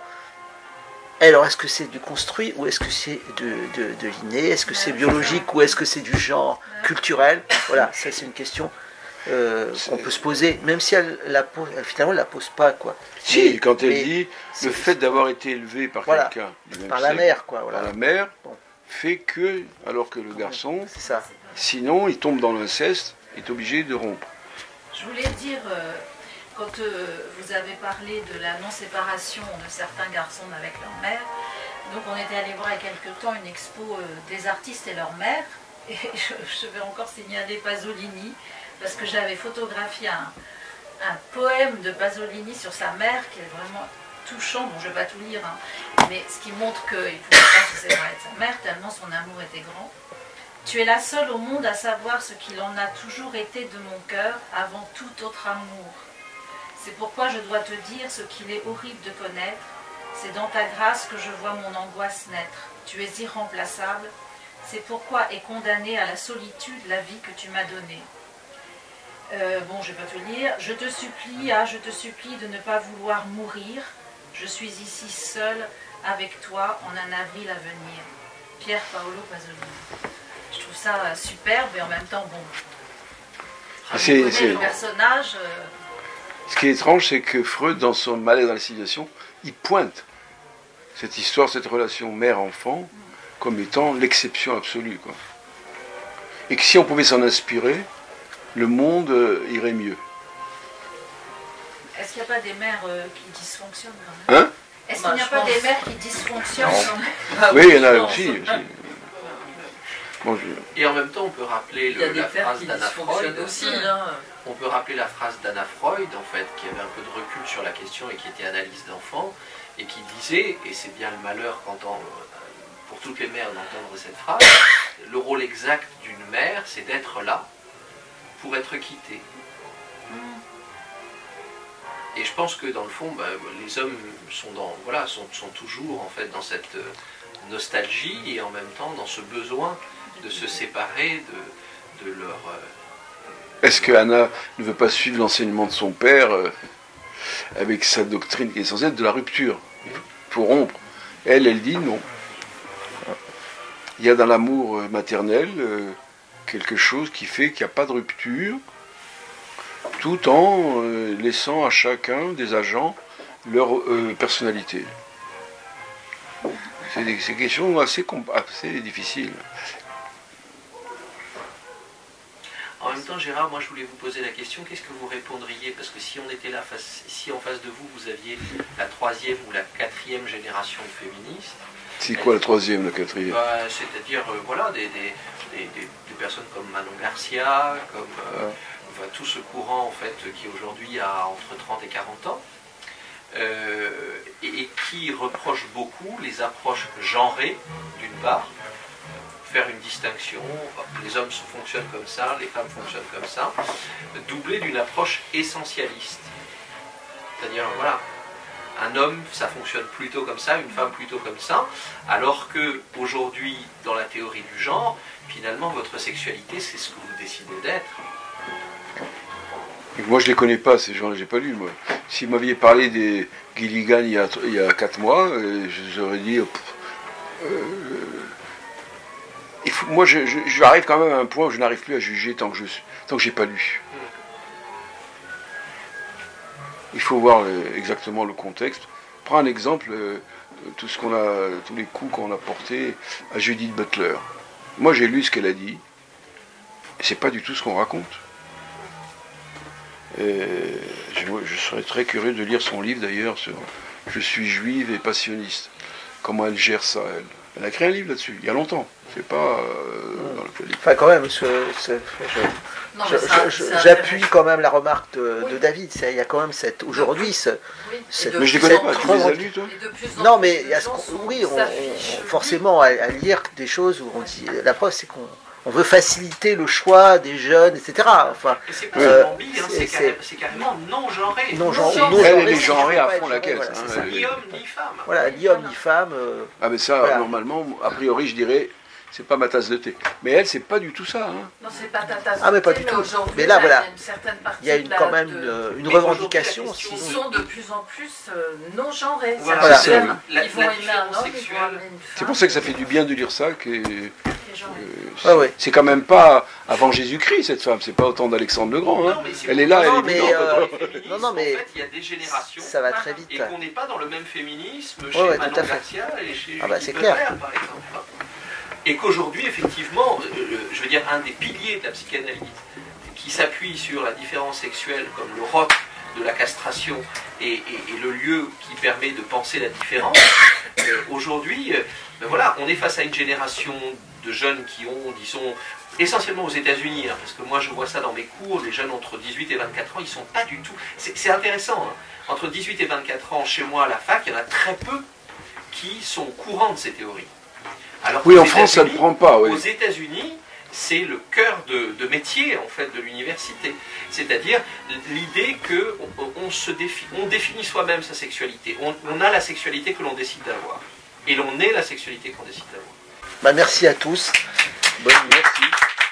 Alors, est-ce que c'est du construit ou est-ce que c'est de, de, de l'inné? Est-ce que c'est biologique ou est-ce que c'est du genre culturel? Voilà, ça c'est une question euh, qu'on peut se poser, même si elle, la pose, elle finalement elle la pose pas, quoi. Si, mais, quand elle mais, dit le fait d'avoir été élevé par voilà, quelqu'un, par la mère, quoi. Voilà. Par la mère. Bon. Fait que, alors que le garçon, ça. sinon il tombe dans l'inceste, est obligé de rompre. Je voulais dire, euh, quand euh, vous avez parlé de la non-séparation de certains garçons avec leur mère, donc on était allé voir il y a quelque temps une expo euh, des artistes et leur mère, et je, je vais encore signaler Pasolini, parce que j'avais photographié un, un poème de Pasolini sur sa mère qui est vraiment touchant, bon je ne vais pas tout lire, hein, mais ce qui montre qu'il ne pouvait pas se séparer de sa mère, tellement son amour était grand. Tu es la seule au monde à savoir ce qu'il en a toujours été de mon cœur avant tout autre amour. C'est pourquoi je dois te dire ce qu'il est horrible de connaître, c'est dans ta grâce que je vois mon angoisse naître. Tu es irremplaçable, C'est pourquoi est condamnée à la solitude la vie que tu m'as donnée. Euh, bon, je vais pas te le lire. Je te supplie, ah, je te supplie de ne pas vouloir mourir. Je suis ici seule avec toi en un avril à venir. Pier Paolo Pasolini. Je trouve ça superbe et en même temps, bon. C'est, le personnage. Euh... Ce qui est étrange, c'est que Freud, dans son Malaise dans la civilisation, il pointe cette histoire, cette relation mère-enfant, mm. comme étant l'exception absolue, quoi. Et que si on pouvait s'en inspirer, le monde euh, irait mieux. Est-ce qu'il n'y a pas des mères euh, qui dysfonctionnent quand même? Hein? Est-ce qu'il n'y a bah, pas pense... des mères qui dysfonctionnent quand même? Ah, oui, il y en a aussi. aussi. Bon, je... Et en même temps, on peut rappeler le, la phrase d'Anna Freud aussi. Hein. On peut rappeler la phrase d'Anna Freud, en fait, qui avait un peu de recul sur la question et qui était analyse d'enfant, et qui disait, et c'est bien le malheur quand on, pour toutes les mères d'entendre cette phrase, le rôle exact d'une mère, c'est d'être là pour être quittée. Et je pense que dans le fond, bah, les hommes sont, dans, voilà, sont, sont toujours en fait dans cette nostalgie et en même temps dans ce besoin de se séparer de, de leur... Euh, Est-ce que Anna ne veut pas suivre l'enseignement de son père euh, avec sa doctrine qui est censée être de la rupture, pour rompre? Elle, elle dit non. Il y a dans l'amour maternel euh, quelque chose qui fait qu'il n'y a pas de rupture, tout en euh, laissant à chacun des agents leur euh, personnalité. C'est des, des questions assez, assez difficiles. En même temps, Gérard, moi je voulais vous poser la question, qu'est-ce que vous répondriez? Parce que si on était là, face, si en face de vous, vous aviez la troisième ou la quatrième génération de féministes. C'est quoi la troisième, la quatrième? bah, C'est-à-dire, euh, voilà, des, des, des, des, des personnes comme Manon Garcia, comme euh, enfin, tout ce courant, en fait, qui aujourd'hui a entre trente et quarante ans, euh, et, et qui reproche beaucoup les approches genrées, d'une part, faire une distinction, les hommes fonctionnent comme ça, les femmes fonctionnent comme ça, doublée d'une approche essentialiste. C'est-à-dire, voilà, un homme, ça fonctionne plutôt comme ça, une femme plutôt comme ça, alors que aujourd'hui, dans la théorie du genre, finalement, votre sexualité, c'est ce que vous décidez d'être. Moi, je ne les connais pas, ces gens-là, j'ai pas lu, moi. Si vous m'aviez parlé des Gilligan il y a, il y a quatre mois, euh, je vous aurais dit... Euh, euh, il faut, moi, je, je, je arrive quand même à un point où je n'arrive plus à juger tant que je tant que j'ai pas lu. Il faut voir euh, exactement le contexte. Prends un exemple, euh, tout ce qu'on a, tous les coups qu'on a portés à Judith Butler. Moi, j'ai lu ce qu'elle a dit. C'est pas du tout ce qu'on raconte. Et je, je serais très curieux de lire son livre d'ailleurs sur « Je suis juive et passionniste ». Comment elle gère ça, elle. Elle a écrit un livre là-dessus, il y a longtemps. C'est pas euh, dans le livre. Enfin, quand même, ce, ce, je, je, je, je, j'appuie quand même la remarque de, oui. de David. C'est, il y a quand même cette aujourd'hui, ce, oui. cette, mais je les connais pas. Tu les as lus, toi? Non, mais il y a ce, oui, on, on, forcément à, à lire des choses où on dit. La preuve, c'est qu'on on veut faciliter le choix des jeunes, et cetera. Enfin, et c'est pas seulement euh, bi, hein, c'est, c'est, c'est carrément non genré. Non genré. Non, elle est genrée à fond la caisse. Voilà, hein, ni homme ni femme. Voilà, ni homme ni femme. Euh, ah mais ça, voilà. Normalement, a priori, je dirais, c'est pas ma tasse de thé. Mais elle, c'est pas du tout ça. Hein. Non, c'est pas ta tasse de thé. Ah mais pas du tout. Mais là, voilà, il y a une, quand même de, une, une revendication. Ils sont de plus en plus euh, non genrés. Voilà, voilà. C'est, ça, la, ils vont aimer un homme, ils vont aimer une femme. C'est pour ça que ça fait du bien de lire ça. Que, Euh, c'est, ah ouais. c'est quand même pas avant Jésus-Christ cette femme, c'est pas autant d'Alexandre le Grand. Hein. Non, elle est là, non, elle est mais euh, non, non, mais en fait, il y a des générations. Ça va très vite. Et qu'on n'est pas dans le même féminisme chez ouais, ouais, Manon Garcia et chez ah bah, Judith Butler, par exemple. Et qu'aujourd'hui, effectivement, euh, je veux dire, un des piliers de la psychanalyse qui s'appuie sur la différence sexuelle comme le roc de la castration et, et, et le lieu qui permet de penser la différence, euh, aujourd'hui, euh, ben voilà, on est face à une génération de jeunes qui ont, disons, essentiellement aux États-Unis, hein, parce que moi je vois ça dans mes cours, les jeunes entre dix-huit et vingt-quatre ans, ils sont pas du tout... C'est, c'est intéressant, hein. Entre dix-huit et vingt-quatre ans, chez moi à la fac, il y en a très peu qui sont courants de ces théories. Alors oui, en France, ça ne prend pas. Oui. Aux États-Unis, c'est le cœur de, de métier en fait de l'université, c'est-à-dire l'idée que on, on se défi, on définit soi-même sa sexualité, on, on a la sexualité que l'on décide d'avoir, et l'on est la sexualité qu'on décide d'avoir. Bah, merci à tous. Bonne merci.